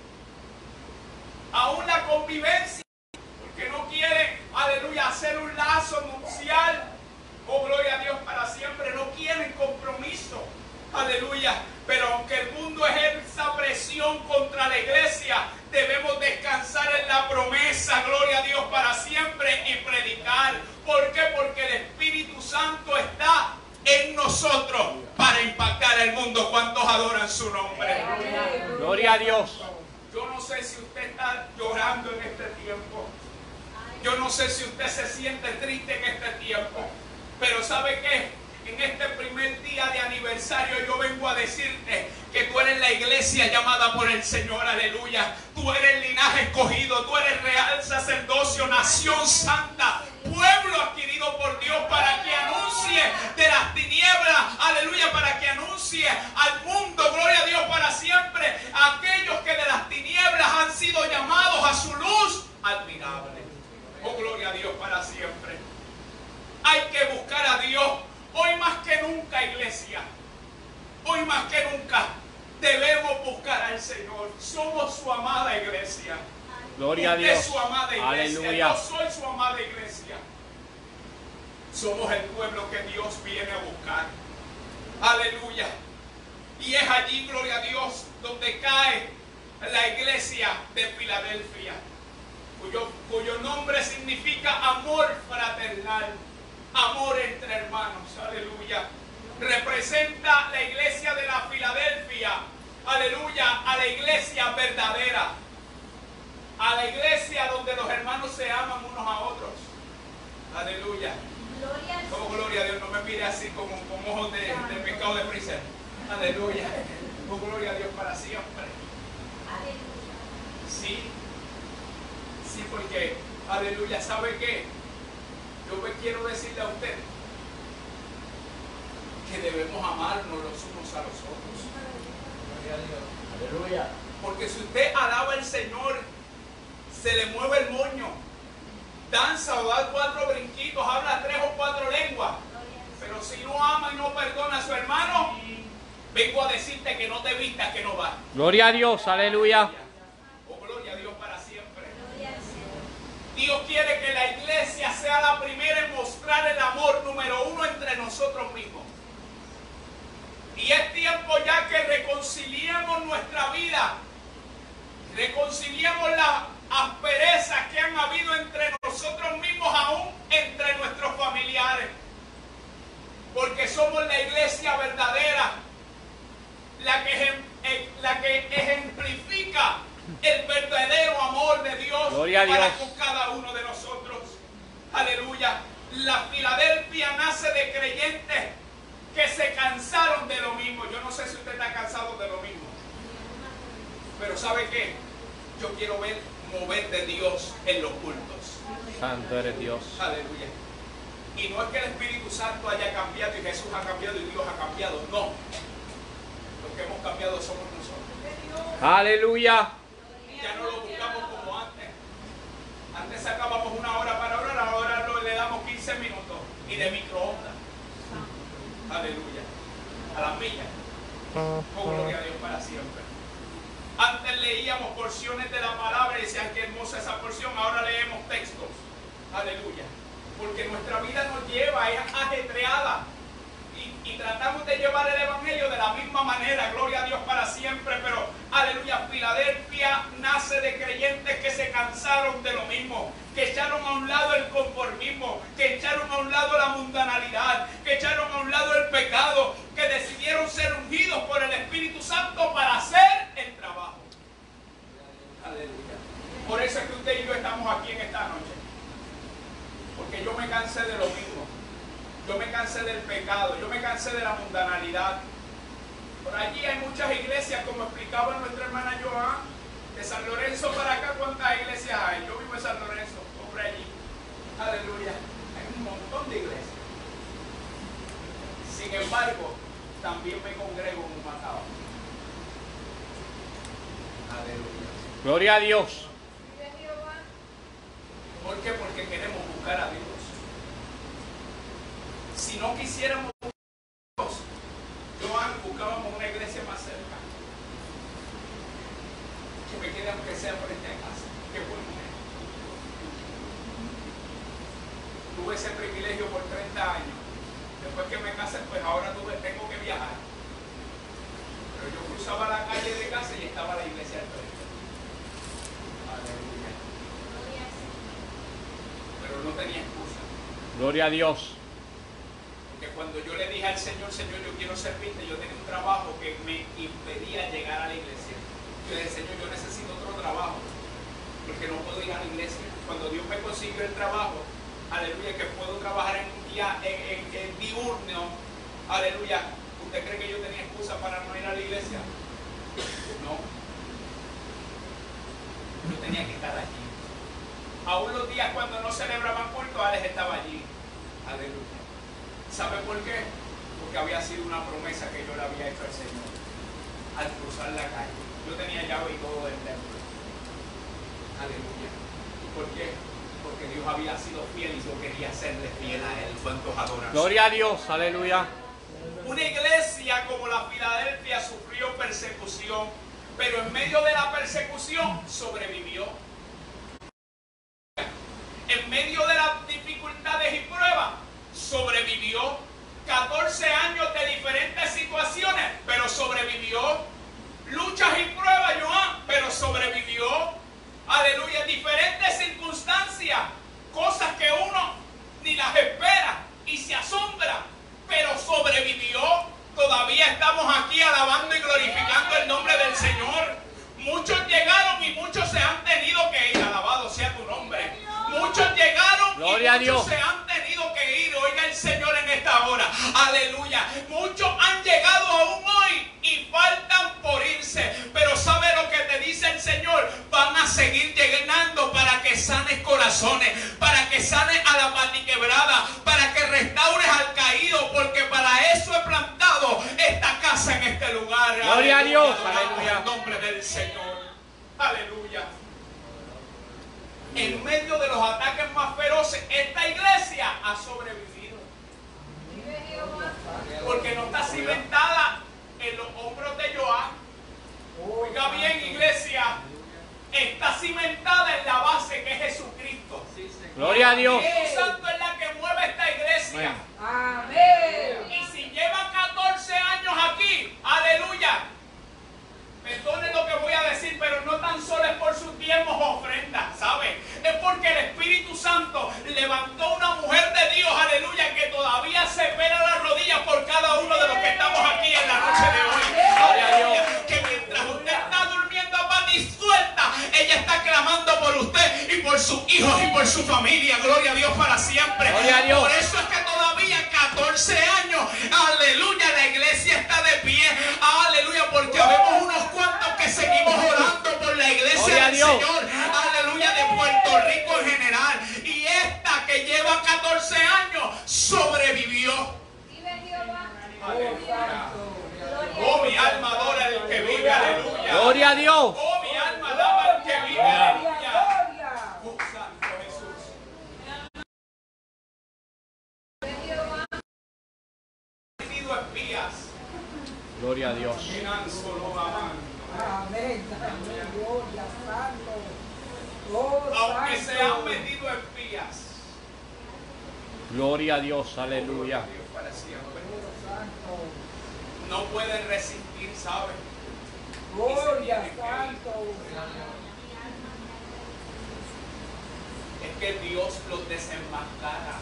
aún la convivencia, porque no quieren, aleluya, hacer un lazo nupcial, oh gloria a Dios para siempre, no quieren compromiso, aleluya, pero aunque el mundo ejerza presión contra la iglesia, debemos descansar en la promesa, gloria a Dios para siempre, y predicar. ¿Por qué? Porque el Espíritu Santo está en nosotros para impactar el mundo. ¿Cuántos adoran su nombre? Gloria a Dios. Yo no sé si usted está llorando en este tiempo. Yo no sé si usted se siente triste en este tiempo. Pero ¿sabe qué? En este primer día de aniversario yo vengo a decirte que tú eres la iglesia llamada por el Señor, aleluya. Tú eres linaje escogido, tú eres real sacerdocio, nación santa, pueblo adquirido por Dios, para que anuncie de las tinieblas, aleluya, para que anuncie al mundo, gloria a Dios para siempre, a aquellos que de las tinieblas han sido llamados a su luz admirable. Oh, gloria a Dios para siempre. Hay que buscar a Dios. Hoy más que nunca, iglesia, hoy más que nunca debemos buscar al Señor. Somos su amada iglesia. Gloria a Usted Dios. es su amada iglesia. Aleluya. Yo soy su amada iglesia. Somos el pueblo que Dios viene a buscar. Aleluya. Y es allí, gloria a Dios, donde cae la iglesia de Filadelfia, cuyo, cuyo nombre significa amor fraternal. Amor entre hermanos, aleluya. Representa la iglesia de la Filadelfia, aleluya, a la iglesia verdadera, a la iglesia donde los hermanos se aman unos a otros, aleluya. Oh, gloria a Dios, no me mire así como con ojos de, de pescado de freezer, aleluya. Oh, gloria a Dios para siempre. Sí, sí, porque, aleluya, ¿sabe qué? Yo me quiero decirle a usted que debemos amarnos los unos a los otros. Gloria a Dios. Aleluya. Porque si usted alaba al Señor, se le mueve el moño, danza o da cuatro brinquitos, habla tres o cuatro lenguas. Pero si no ama y no perdona a su hermano, vengo a decirte que no te vistas, que no vas. Gloria a Dios, aleluya. Oh, gloria a Dios para siempre. Dios quiere que la iglesia sea la primera en mostrar el amor número uno entre nosotros mismos. Y es tiempo ya que reconciliemos nuestra vida, reconciliemos las asperezas que han habido entre nosotros mismos, aún entre nuestros familiares. Porque somos la iglesia verdadera, la que, la que ejemplifica el verdadero amor de Dios, Gloria a para Dios. con cada uno de nosotros. Aleluya. La Filadelfia nace de creyentes que se cansaron de lo mismo. Yo no sé si usted está cansado de lo mismo, pero ¿sabe qué? Yo quiero ver mover de Dios en los cultos. Santo eres Dios. Aleluya. Y no es que el Espíritu Santo haya cambiado y Jesús ha cambiado y Dios ha cambiado. No. Los que hemos cambiado somos nosotros. Aleluya. Ya no lo buscamos como antes. Antes sacábamos una hora para orar, ahora le damos quince minutos. Y de microondas. Aleluya. A las millas. Oh, gloria a Dios para siempre. Antes leíamos porciones de la palabra y decían qué hermosa esa porción. Ahora leemos textos. Aleluya. Porque nuestra vida nos lleva, es ajetreada. Y, y tratamos de llevar el evangelio de la misma manera. Gloria a Dios para siempre. Pero, aleluya, Filadelfia nace de creyentes que se cansaron de lo mismo. que echaron a un lado el conformismo, que echaron a un lado la mundanalidad, que echaron a un lado el pecado, que decidieron ser ungidos por el Espíritu Santo para hacer el trabajo. Aleluya. Por eso es que usted y yo estamos aquí en esta noche. Porque yo me cansé de lo mismo. Yo me cansé del pecado, yo me cansé de la mundanalidad. Por allí hay muchas iglesias, como explicaba nuestra hermana Joan, de San Lorenzo para acá, ¿cuántas iglesias hay? Yo vivo en San Lorenzo, por allí. Aleluya. Hay un montón de iglesias. Sin embargo, también me congrego en Humacao. Aleluya. Gloria a Dios. ¿Por qué? Porque queremos buscar a Dios. Si no quisiéramos a Dios, Joan, buscábamos una iglesia más cerca. Que me quede aunque sea frente a casa. Qué buen mujer. Tuve ese privilegio por treinta años. Después que me casé, pues ahora tuve, tengo que viajar. Pero yo cruzaba la calle de casa y estaba la iglesia al frente. Aleluya. Pero no tenía excusa. Gloria a Dios. Porque cuando yo le dije al Señor, Señor, yo quiero servirte, yo tenía un trabajo que me impedía llegar a la iglesia. Yo le dije, Señor, yo necesito otro trabajo, porque no puedo ir a la iglesia. Cuando Dios me consiguió el trabajo, aleluya, que puedo trabajar en un día en, en, en diurno, aleluya, ¿usted cree que yo tenía excusa para no ir a la iglesia? No. Yo tenía que estar allí. Aún los días cuando no celebraban culto, Alex estaba allí. Aleluya. ¿Sabe por qué? Porque había sido una promesa que yo le había hecho al Señor al cruzar la calle. Yo tenía llave y todo del templo. Aleluya. ¿Por qué? Porque Dios había sido fiel y yo quería serle fiel a Él. ¿Cuántos adoran? Gloria a Dios. Aleluya. Una iglesia como la Filadelfia sufrió persecución, pero en medio de la persecución sobrevivió. En medio de las dificultades y pruebas, sobrevivió. catorce años de diferentes situaciones, pero sobrevivió. Luchas y pruebas, Joan, pero sobrevivió. Aleluya. Diferentes circunstancias, cosas que uno ni las espera y se asombra, pero sobrevivió. Todavía estamos aquí alabando y glorificando el nombre del Señor. Muchos llegaron y muchos se han tenido que ir. Alabado sea tu nombre. Muchos llegaron Gloria y muchos se han tenido que ir. Oiga el Señor en esta hora. Aleluya. Muchos han llegado aún hoy y faltan por irse. Pero ¿sabe lo que te dice el Señor? Van a seguir llegando para que sanes corazones, para que sanes a la patiquebrada, para que restaures al caído, porque para eso he plantado esta casa en este lugar. Gloria a Dios. Aleluya. En nombre del Señor. Aleluya. En medio de los ataques más feroces, esta iglesia ha sobrevivido. Porque no está cimentada en los hombros de Joan. Oiga bien, iglesia, está cimentada en la base que es Jesucristo. Gloria a Dios. El Espíritu Santo es la que mueve esta iglesia. Amén. Y si lleva catorce años aquí, aleluya. Perdone lo que voy a decir, pero no tan solo es por sus diezmos o ofrendas, ¿sabe? Es porque el Espíritu Santo levantó una mujer de Dios, aleluya, que todavía se pela las rodillas por cada uno de los que estamos aquí en la noche de hoy. Gloria a Dios. Que mientras usted está durmiendo a pan y suelta, ella está clamando por usted y por sus hijos y por su familia. Gloria a Dios para siempre. Gloria a Dios. Por eso es que todavía catorce años, aleluya, la iglesia está de pie. Aleluya, porque vemos unos cuantos que seguimos orando por la iglesia Gloria a del Dios. Señor, aleluya, de Puerto Rico en general. Y esta que lleva catorce años sobrevivió. Aleluya. Oh, mi alma adora al que vive, aleluya. Gloria a Dios. Oh, mi alma alaba al que vive, aleluya. Oh, Santo Jesús. Metido espías. Gloria a Dios. Amén. Gloria, santo. Oh, Aunque santo. se han metido espías. Gloria a Dios. Aleluya. Dios para siempre. No pueden resistir, ¿saben? Gloria, santo. Esta que Dios los desenmascara.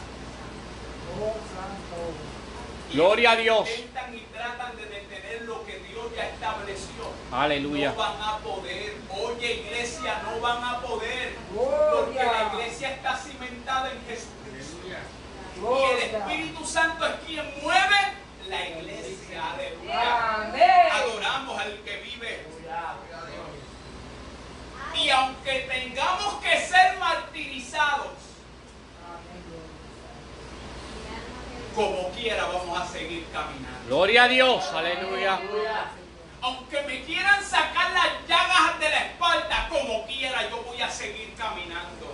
Y Gloria a Dios. intentan y tratan de detener lo que Dios ya estableció. Aleluya. No van a poder. Oye, iglesia, no van a poder. Gloria. Porque la iglesia está cimentada en Jesucristo. Y el Espíritu Santo es quien mueve la iglesia. Aleluya. Amén. Adoramos al que vive. Y aunque tengamos que ser martirizados, como quiera vamos a seguir caminando. Gloria a Dios. Aleluya. Aunque me quieran sacar las llagas de la espalda, como quiera yo voy a seguir caminando.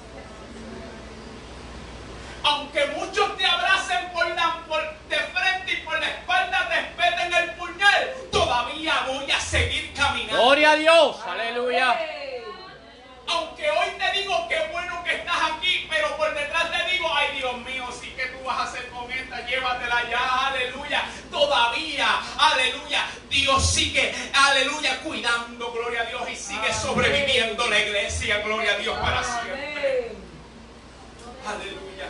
Aunque muchos te abracen por la, por, de frente y por la espalda te espeten el puñal, todavía voy a seguir caminando. Gloria a Dios. Aleluya. Aunque hoy te digo qué bueno que estás aquí, pero por detrás te digo, ay Dios mío, sí que tú vas a hacer con esta, llévatela ya, aleluya. Todavía, aleluya, Dios sigue, aleluya, cuidando, gloria a Dios, y sigue sobreviviendo la iglesia, gloria a Dios para siempre. Aleluya.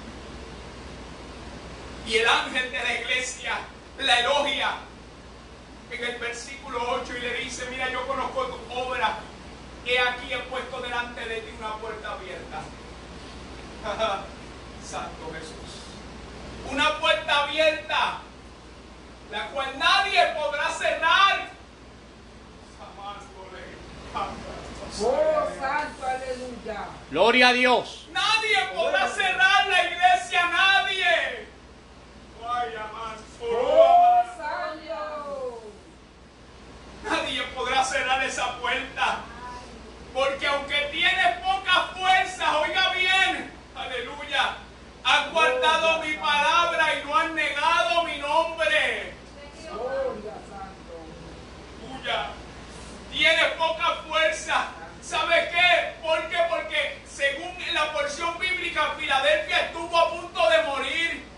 Y el ángel de la iglesia la elogia en el versículo ocho y le dice, mira, yo conozco tu obra. He aquí he puesto delante de ti una puerta abierta. Santo Jesús. Una puerta abierta, la cual nadie podrá cerrar. Oh, santo, aleluya. Gloria a Dios. Nadie podrá cerrar la iglesia, nadie. Ay, Oh, amanso. santo. Nadie podrá cerrar esa puerta. Porque aunque tienes pocas fuerzas, oiga bien, aleluya, has guardado mi palabra y no has negado mi nombre. Gloria, santo. Aleluya. Tienes poca fuerza. ¿Sabes qué? ¿Por qué? Porque según la porción bíblica, Filadelfia estuvo a punto de morir.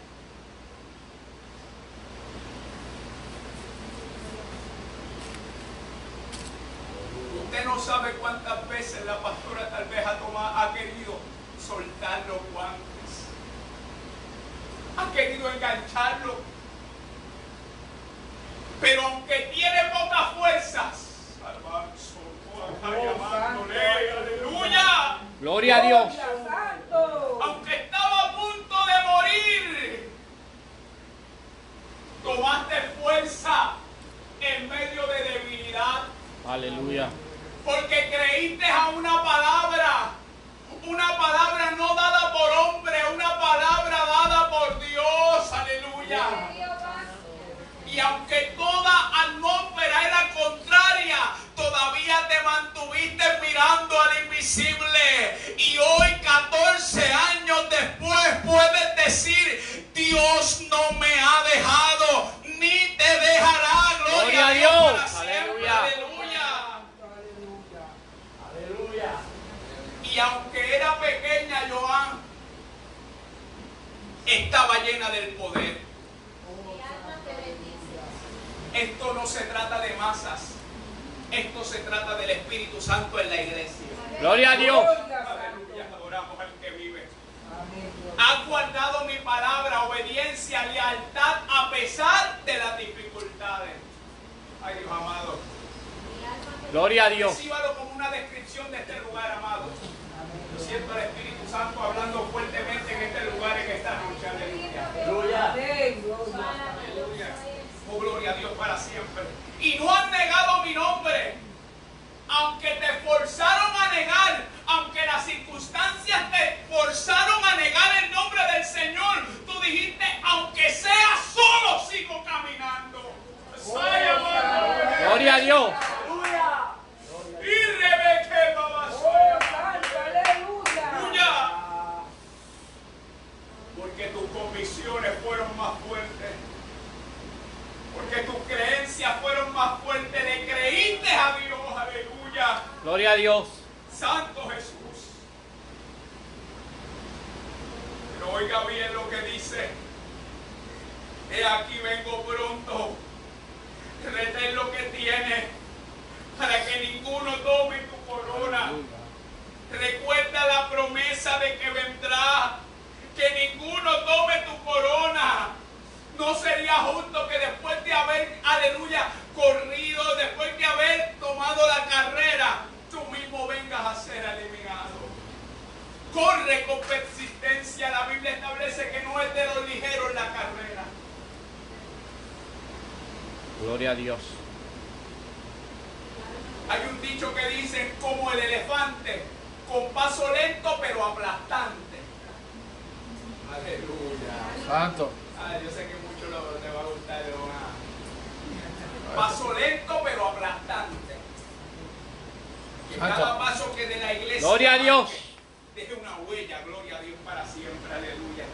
Usted no sabe cuántas veces la pastora tal vez ha, tomado, ha querido soltar los guantes. Ha querido engancharlo. Pero aunque tiene pocas fuerzas, aleluya. Gloria a Dios. Gloria, santo. Aunque estaba a punto de morir, tomaste fuerza en medio de debilidad. Aleluya. Porque creíste a una palabra, una palabra no dada por hombre, una palabra dada por Dios, aleluya. Y aunque toda atmósfera era contraria, todavía te mantuviste mirando al invisible. Y hoy, catorce años después, puedes decir, Dios no me ha dejado, ni te dejará. Gloria, Gloria a a Dios, Dios. para siempre. Aleluya. Aleluya. Y aunque era pequeña, Joan estaba llena del poder. Esto no se trata de masas. Esto se trata del Espíritu Santo en la iglesia. Gloria a Dios. Aleluya, adoramos al que vive. Has guardado mi palabra, obediencia, lealtad a pesar de las dificultades. Ay, Dios amado. Gloria a Dios. Recíbalo como una descripción de este lugar, amado. Yo siento al Espíritu Santo hablando fuertemente en este lugar, en esta noche. Aleluya. Amén, gloria. Aleluya. Oh, gloria a Dios para siempre. Y no han negado mi nombre. Aunque te forzaron a negar, aunque las circunstancias te forzaron a negar el nombre del Señor, tú dijiste, aunque sea solo, sigo caminando. Ay, amado. Gloria a Dios. Y Rebeca, babá, Oh, santo, aleluya. aleluya. Porque tus convicciones fueron más fuertes. Porque tus creencias fueron más fuertes. Le creíste a Dios, aleluya. Gloria a Dios. Santo Jesús. Pero oiga bien lo que dice. He aquí vengo pronto. Retén lo que tienes para que ninguno tome tu corona. Recuerda la promesa de que vendrá, que ninguno tome tu corona. No sería justo que después de haber, aleluya, corrido, después de haber tomado la carrera, tú mismo vengas a ser eliminado. Corre con persistencia. La Biblia establece que no es de los ligeros la carrera. Gloria a Dios. Hay un dicho que dice, como el elefante, con paso lento pero aplastante. Aleluya. Santo. Ah, yo sé que mucho lo, le va a gustar. ¿No? Paso lento pero aplastante. Que cada paso que de la iglesia Gloria a Dios. deje una huella, gloria a Dios para siempre, aleluya.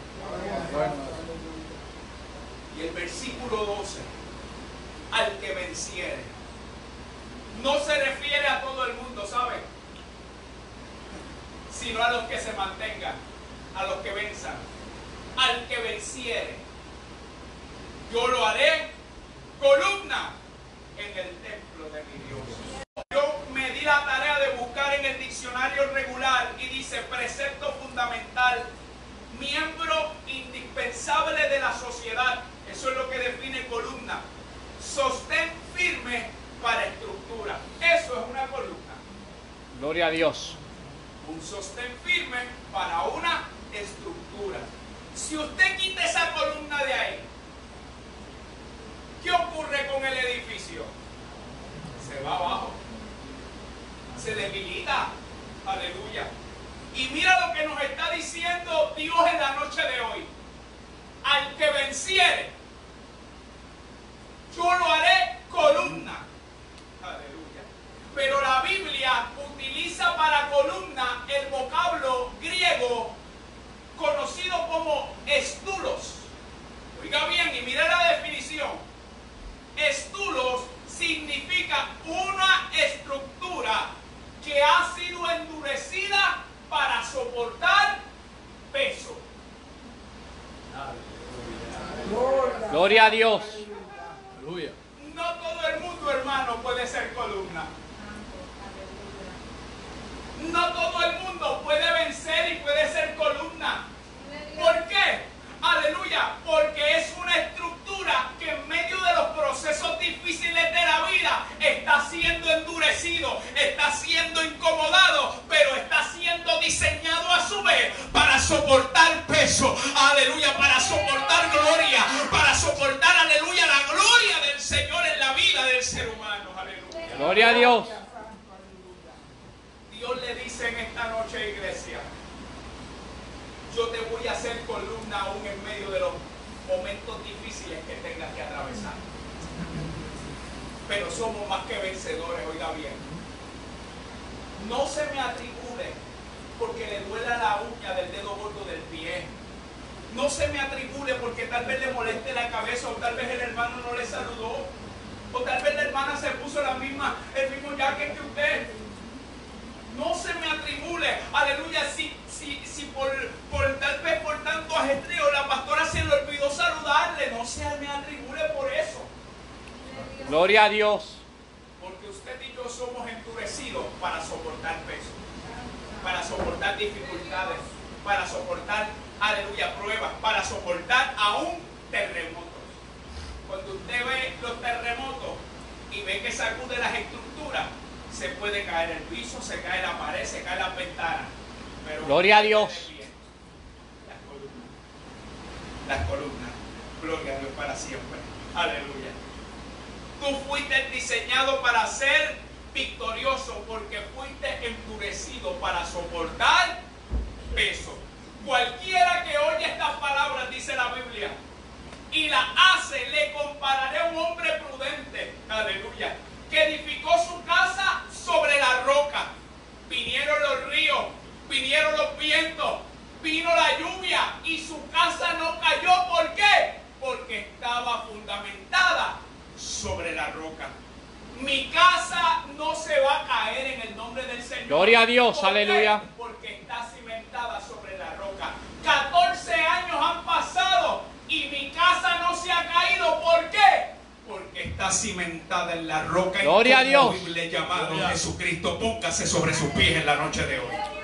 Y el versículo doce, al que venciere, no se refiere a todo el mundo, ¿sabe? Sino a los que se mantengan, a los que venzan. Al que venciere, yo lo haré columna en el templo de mi Dios. Yo me di la tarea de buscar en el diccionario regular y dice precepto fundamental, miembro indispensable de la sociedad. Eso es lo que define columna. Sostén firme para estructura. Eso es una columna. Gloria a Dios. Un sostén firme para una estructura. Si usted quita esa columna de ahí, ¿qué ocurre con el edificio? Se va abajo. Se debilita. Aleluya. Y mira lo que nos está diciendo Dios en la noche de hoy. Al que venciere, yo lo haré columna. Aleluya. Pero la Biblia utiliza para columna el vocablo griego conocido como estulos. Oiga bien y mira la definición. Estulos significa una estructura que ha sido endurecida para soportar peso. Gloria a Dios. No todo el mundo, hermano, puede ser columna. No todo el mundo puede vencer y puede ser columna. ¿Por qué? Aleluya, porque es una estructura que en medio de los procesos difíciles de la vida está siendo endurecido, está siendo incomodado, pero está siendo diseñado a su vez para soportar peso, aleluya, para soportar gloria, para soportar, aleluya, la gloria del Señor en la vida del ser humano, aleluya. Gloria a Dios. Dios le dice en esta noche, iglesia, yo te voy a hacer columna aún en medio de los momentos difíciles que tengas que atravesar. Pero somos más que vencedores, oiga bien. No se me atribule porque le duela la uña del dedo gordo del pie. No se me atribule porque tal vez le moleste la cabeza o tal vez el hermano no le saludó. O tal vez la hermana se puso la misma, el mismo jacket que usted. No se me atribule, aleluya, si, si, si por, por tal vez por tanto ajetreo la pastora se le olvidó saludarle, no se me atribule por eso. Gloria a Dios. Porque usted y yo somos endurecidos para soportar peso, para soportar dificultades, para soportar, aleluya, pruebas, para soportar aún terremotos. Cuando usted ve los terremotos y ve que sacude las estructuras, se puede caer el piso, se cae la pared, se cae la ventana. Pero gloria a Dios. Las columnas. Las columnas. Gloria a Dios para siempre. Aleluya. Tú fuiste diseñado para ser victorioso porque fuiste endurecido para soportar peso. Cualquiera que oye estas palabras, dice la Biblia, y la hace, le compararé a un hombre prudente. Aleluya. Que edificó su casa sobre la roca. Vinieron los ríos, vinieron los vientos, vino la lluvia y su casa no cayó. ¿Por qué? Porque estaba fundamentada sobre la roca. Mi casa no se va a caer en el nombre del Señor. Gloria a Dios, ¿Por qué? aleluya. Porque está cimentada sobre la roca. catorce años han pasado y mi casa no se ha caído. ¿Por qué? Porque está cimentada en la roca Gloria a Dios. inconmovible llamado Jesucristo. Póngase sobre sus pies en la noche de hoy.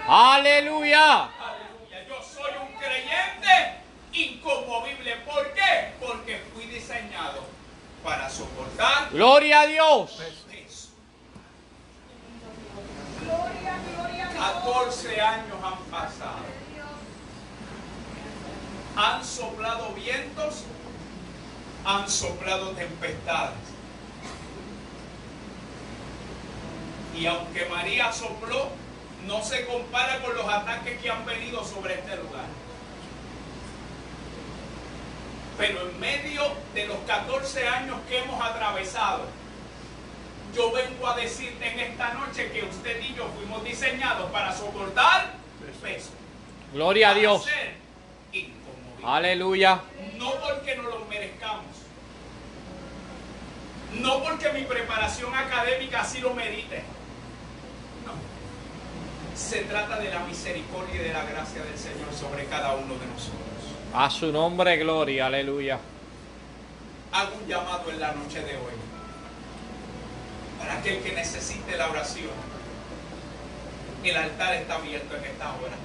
Aleluya. Aleluya. Yo soy un creyente inconmovible. ¿Por qué? Porque fui diseñado para soportar Gloria a Dios. peso. catorce años han pasado. Han soplado vientos, han soplado tempestades. Y aunque María sopló, no se compara con los ataques que han venido sobre este lugar. Pero en medio de los catorce años que hemos atravesado, yo vengo a decirte en esta noche que usted y yo fuimos diseñados para soportar peso. Gloria a Para Dios. ser inconmovibles. Aleluya. No porque no lo merezcamos. No porque mi preparación académica así lo merite. No. Se trata de la misericordia y de la gracia del Señor sobre cada uno de nosotros. A su nombre, gloria. Aleluya. Hago un llamado en la noche de hoy para aquel que necesite la oración. El altar está abierto en esta hora.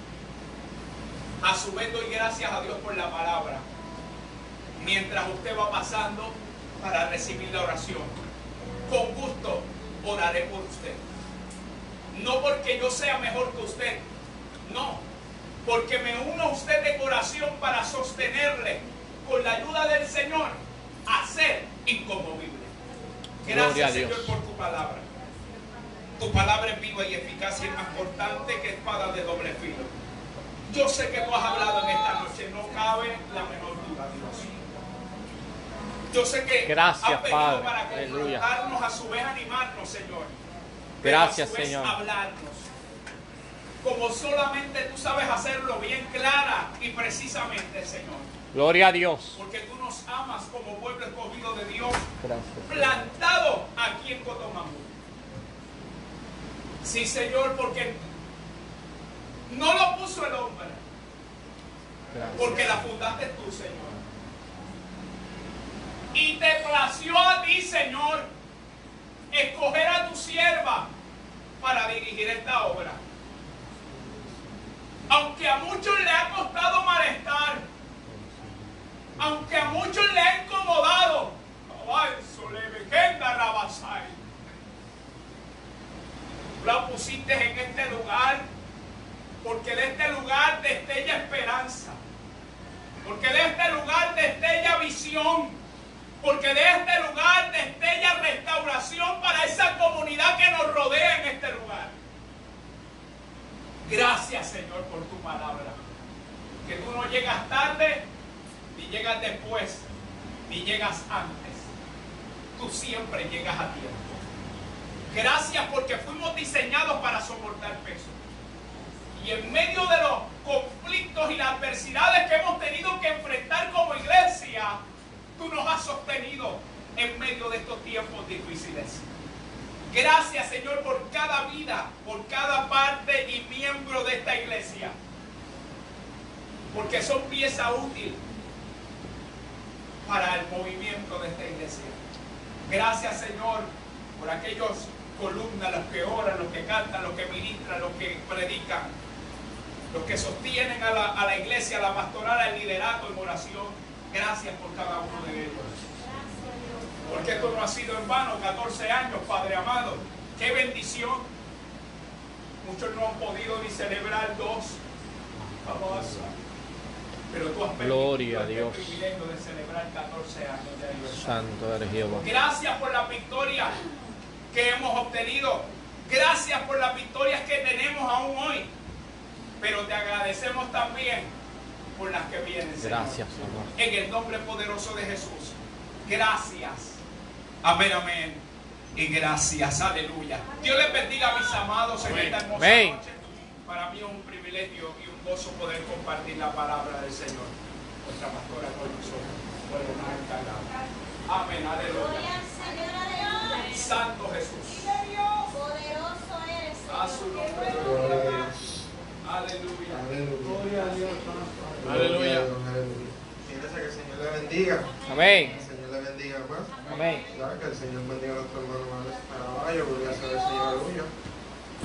A su vez doy gracias a Dios por la palabra. Mientras usted va pasando para recibir la oración, con gusto oraré por usted. No porque yo sea mejor que usted, no, porque me uno a usted de corazón para sostenerle con la ayuda del Señor a ser inconmovible. Gracias, Señor, por tu palabra. Tu palabra es viva y eficaz y es más cortante que espada de doble filo. Yo sé que tú has hablado en esta noche, no cabe la menor duda, Dios. Yo sé que Gracias, has venido Padre. para Aleluya. confrontarnos, a su vez animarnos, Señor. Pero Gracias, a su vez Señor. hablarnos. Como solamente tú sabes hacerlo bien clara y precisamente, Señor. Gloria a Dios. Porque tú nos amas como pueblo escogido de Dios, Gracias. plantado aquí en Cotomamu. Sí, Señor, porque no lo puso el hombre, porque la fundaste tú, Señor. Y te plació a ti, Señor, escoger a tu sierva para dirigir esta obra. Aunque a muchos le ha costado malestar, aunque a muchos le ha incomodado, la pusiste en este lugar, porque de este lugar destella esperanza, porque de este lugar destella visión, porque de este lugar destella restauración para esa comunidad que nos rodea en este lugar. Gracias, Señor, por tu palabra, que tú no llegas tarde, ni llegas después, ni llegas antes. Tú siempre llegas a tiempo. Gracias porque fuimos diseñados para soportar peso. Y en medio de los conflictos y las adversidades que hemos tenido que enfrentar como iglesia, tú nos has sostenido en medio de estos tiempos difíciles. Gracias, Señor, por cada vida, por cada parte y miembro de esta iglesia. Porque son pieza útil para el movimiento de esta iglesia. Gracias, Señor, por aquellos columnas, los que oran, los que cantan, los que ministran, los que predican, los que sostienen a la, a la iglesia, a la pastoral, al liderato en oración. Gracias por cada uno de ellos. Porque esto no ha sido en vano, catorce años, Padre amado. ¡Qué bendición! Muchos no han podido ni celebrar dos. Vamos a... Pero tú has Gloria a permitido Dios. el privilegio de celebrar catorce años de aniversario. Santo eres Jehová. Gracias por la victoria que hemos obtenido. Gracias por las victorias que tenemos aún hoy. Pero te agradecemos también por las que vienen, Señor. Gracias, Señor. En el nombre poderoso de Jesús. Gracias. Amén, amén. Y gracias. Aleluya. Dios les bendiga a mis amados en esta hermosa Amén. noche. Para mí es un privilegio y un gozo poder compartir la palabra del Señor. Nuestra pastora con nosotros. Por el más encargado. Amén. Aleluya. Santo Jesús. Poderoso eres, A su nombre. Aleluya. Gloria a Dios. Aleluya. Fíjese que el Señor le bendiga. Amén. Que el Señor le bendiga, pues. Amén. Ya, que el Señor bendiga a nuestro hermano Alex Caraballo. Gloria sea el Señor, aleluya.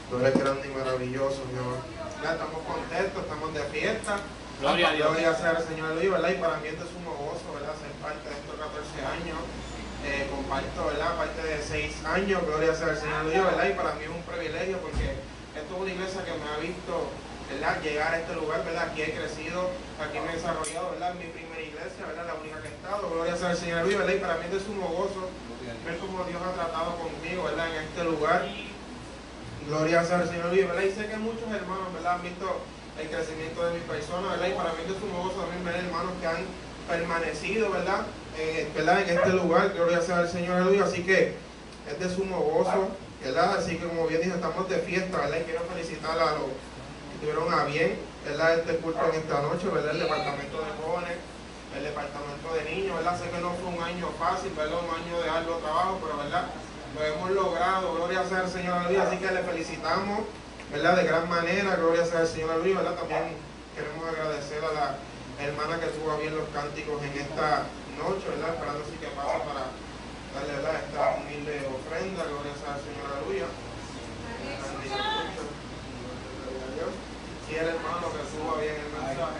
Tú eres grande y maravilloso, Jehová. Ya estamos contentos, estamos de fiesta. Gloria a Dios. Gloria sea al Señor Luis, ¿verdad? Y para mí es de sumo gozo, ¿verdad? Ser parte de estos catorce años. Eh, comparto, ¿verdad? Parte de seis años, gloria sea al Señor Luis, ¿verdad? Y para mí es un privilegio porque esto es una iglesia que me ha visto, ¿verdad? Llegar a este lugar, ¿verdad? Aquí he crecido, aquí me he desarrollado, ¿verdad? Es mi primera iglesia, ¿verdad? La única que he estado, gloria sea al Señor Luis, ¿verdad? Y para mí es de sumo gozo ver cómo Dios ha tratado conmigo, ¿verdad? En este lugar. Gloria sea al Señor Luis, ¿verdad? Y sé que muchos hermanos, ¿verdad? Han visto el crecimiento de mi persona, ¿verdad? Y para mí es de sumo gozo también ver hermanos que han permanecido, ¿verdad? Eh, ¿verdad? En este lugar, gloria sea al Señor, aleluya. Así que es de sumo gozo, ¿verdad? Así que como bien dije, estamos de fiesta, ¿verdad? Y quiero felicitar a los que tuvieron a bien, ¿verdad? Este culto en esta noche, ¿verdad? El departamento de jóvenes, el departamento de niños, ¿verdad? Sé que no fue un año fácil, ¿verdad? Un año de arduo trabajo, pero ¿verdad? Lo hemos logrado, gloria sea al Señor, aleluya. Así que le felicitamos, ¿verdad? De gran manera, gloria sea al Señor, aleluya, ¿verdad? También queremos agradecer a la hermana que tuvo bien los cánticos en esta noche, ¿verdad? Esperando así que pase para darle, ¿verdad? Esta humilde ofrenda, gloria sea al Señor, aleluya. Y el hermano que tuvo bien el mensaje.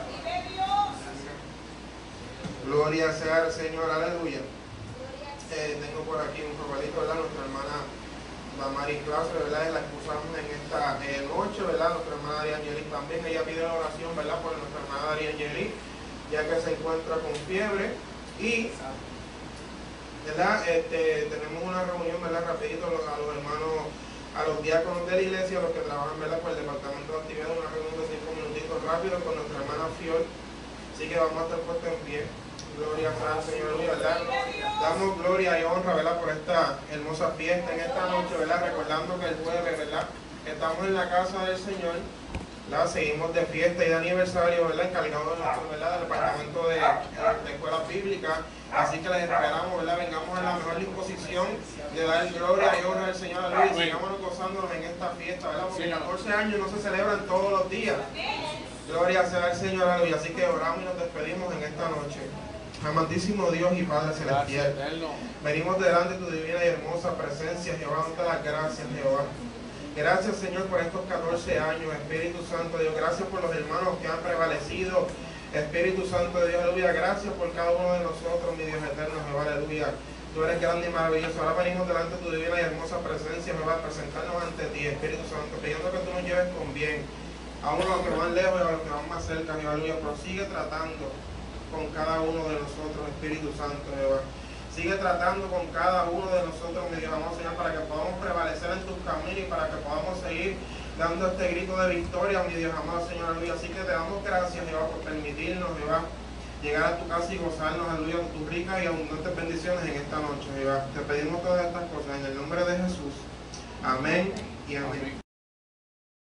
Gloria sea al Señor, aleluya. Eh, tengo por aquí un favorito, ¿verdad? Nuestra hermana Damari Clase, ¿verdad? La excusamos en esta eh, noche, ¿verdad? Nuestra hermana Ariangeli también, ella pide la oración, ¿verdad? Por nuestra hermana Ariangeli, ya que se encuentra con fiebre. Y, ¿verdad? Este, tenemos una reunión, ¿verdad? Rapidito a los, a los hermanos, a los diáconos de la iglesia, los que trabajan, ¿verdad? Por el departamento de actividad, una reunión de cinco minutitos rápido con nuestra hermana Fiol. Así que vamos a estar puestos en pie. Gloria sea al Señor, ¿verdad? Damos gloria y honra, ¿verdad? Por esta hermosa fiesta en esta noche, ¿verdad? Recordando que el jueves, ¿verdad? Estamos en la casa del Señor, ¿verdad? Seguimos de fiesta y de aniversario, ¿verdad? Encargados de nuestro, ¿verdad? Del departamento de, de escuela bíblica. Así que les esperamos, ¿verdad? Vengamos en la mejor disposición de dar gloria y honra al Señor, aleluya, y sigamos gozándonos en esta fiesta, ¿verdad? Porque catorce años no se celebran todos los días. Gloria sea al Señor, aleluya. Así que oramos y nos despedimos en esta noche. Amantísimo Dios y Padre Celestial, venimos delante de tu divina y hermosa presencia, Jehová, dándote las gracias, Jehová. Gracias, Señor, por estos catorce años, Espíritu Santo de Dios. Gracias por los hermanos que han prevalecido, Espíritu Santo de Dios, aleluya. Gracias por cada uno de nosotros, mi Dios eterno, Jehová, aleluya. Tú eres grande y maravilloso. Ahora venimos delante de tu divina y hermosa presencia, Jehová, a presentarnos ante ti, Espíritu Santo, pidiendo que tú nos lleves con bien. A uno los que van lejos y a los que van más cerca, Jehová, aleluya. Prosigue tratando con cada uno de nosotros, Espíritu Santo, Jehová. Sigue tratando con cada uno de nosotros, mi Dios amado Señor, para que podamos prevalecer en tus caminos y para que podamos seguir dando este grito de victoria, mi Dios amado Señor, aleluya. Así que te damos gracias, Jehová, por permitirnos, Jehová, llegar a tu casa y gozarnos, aleluya, con tus ricas y abundantes bendiciones en esta noche, Jehová. Te pedimos todas estas cosas en el nombre de Jesús. Amén y amén.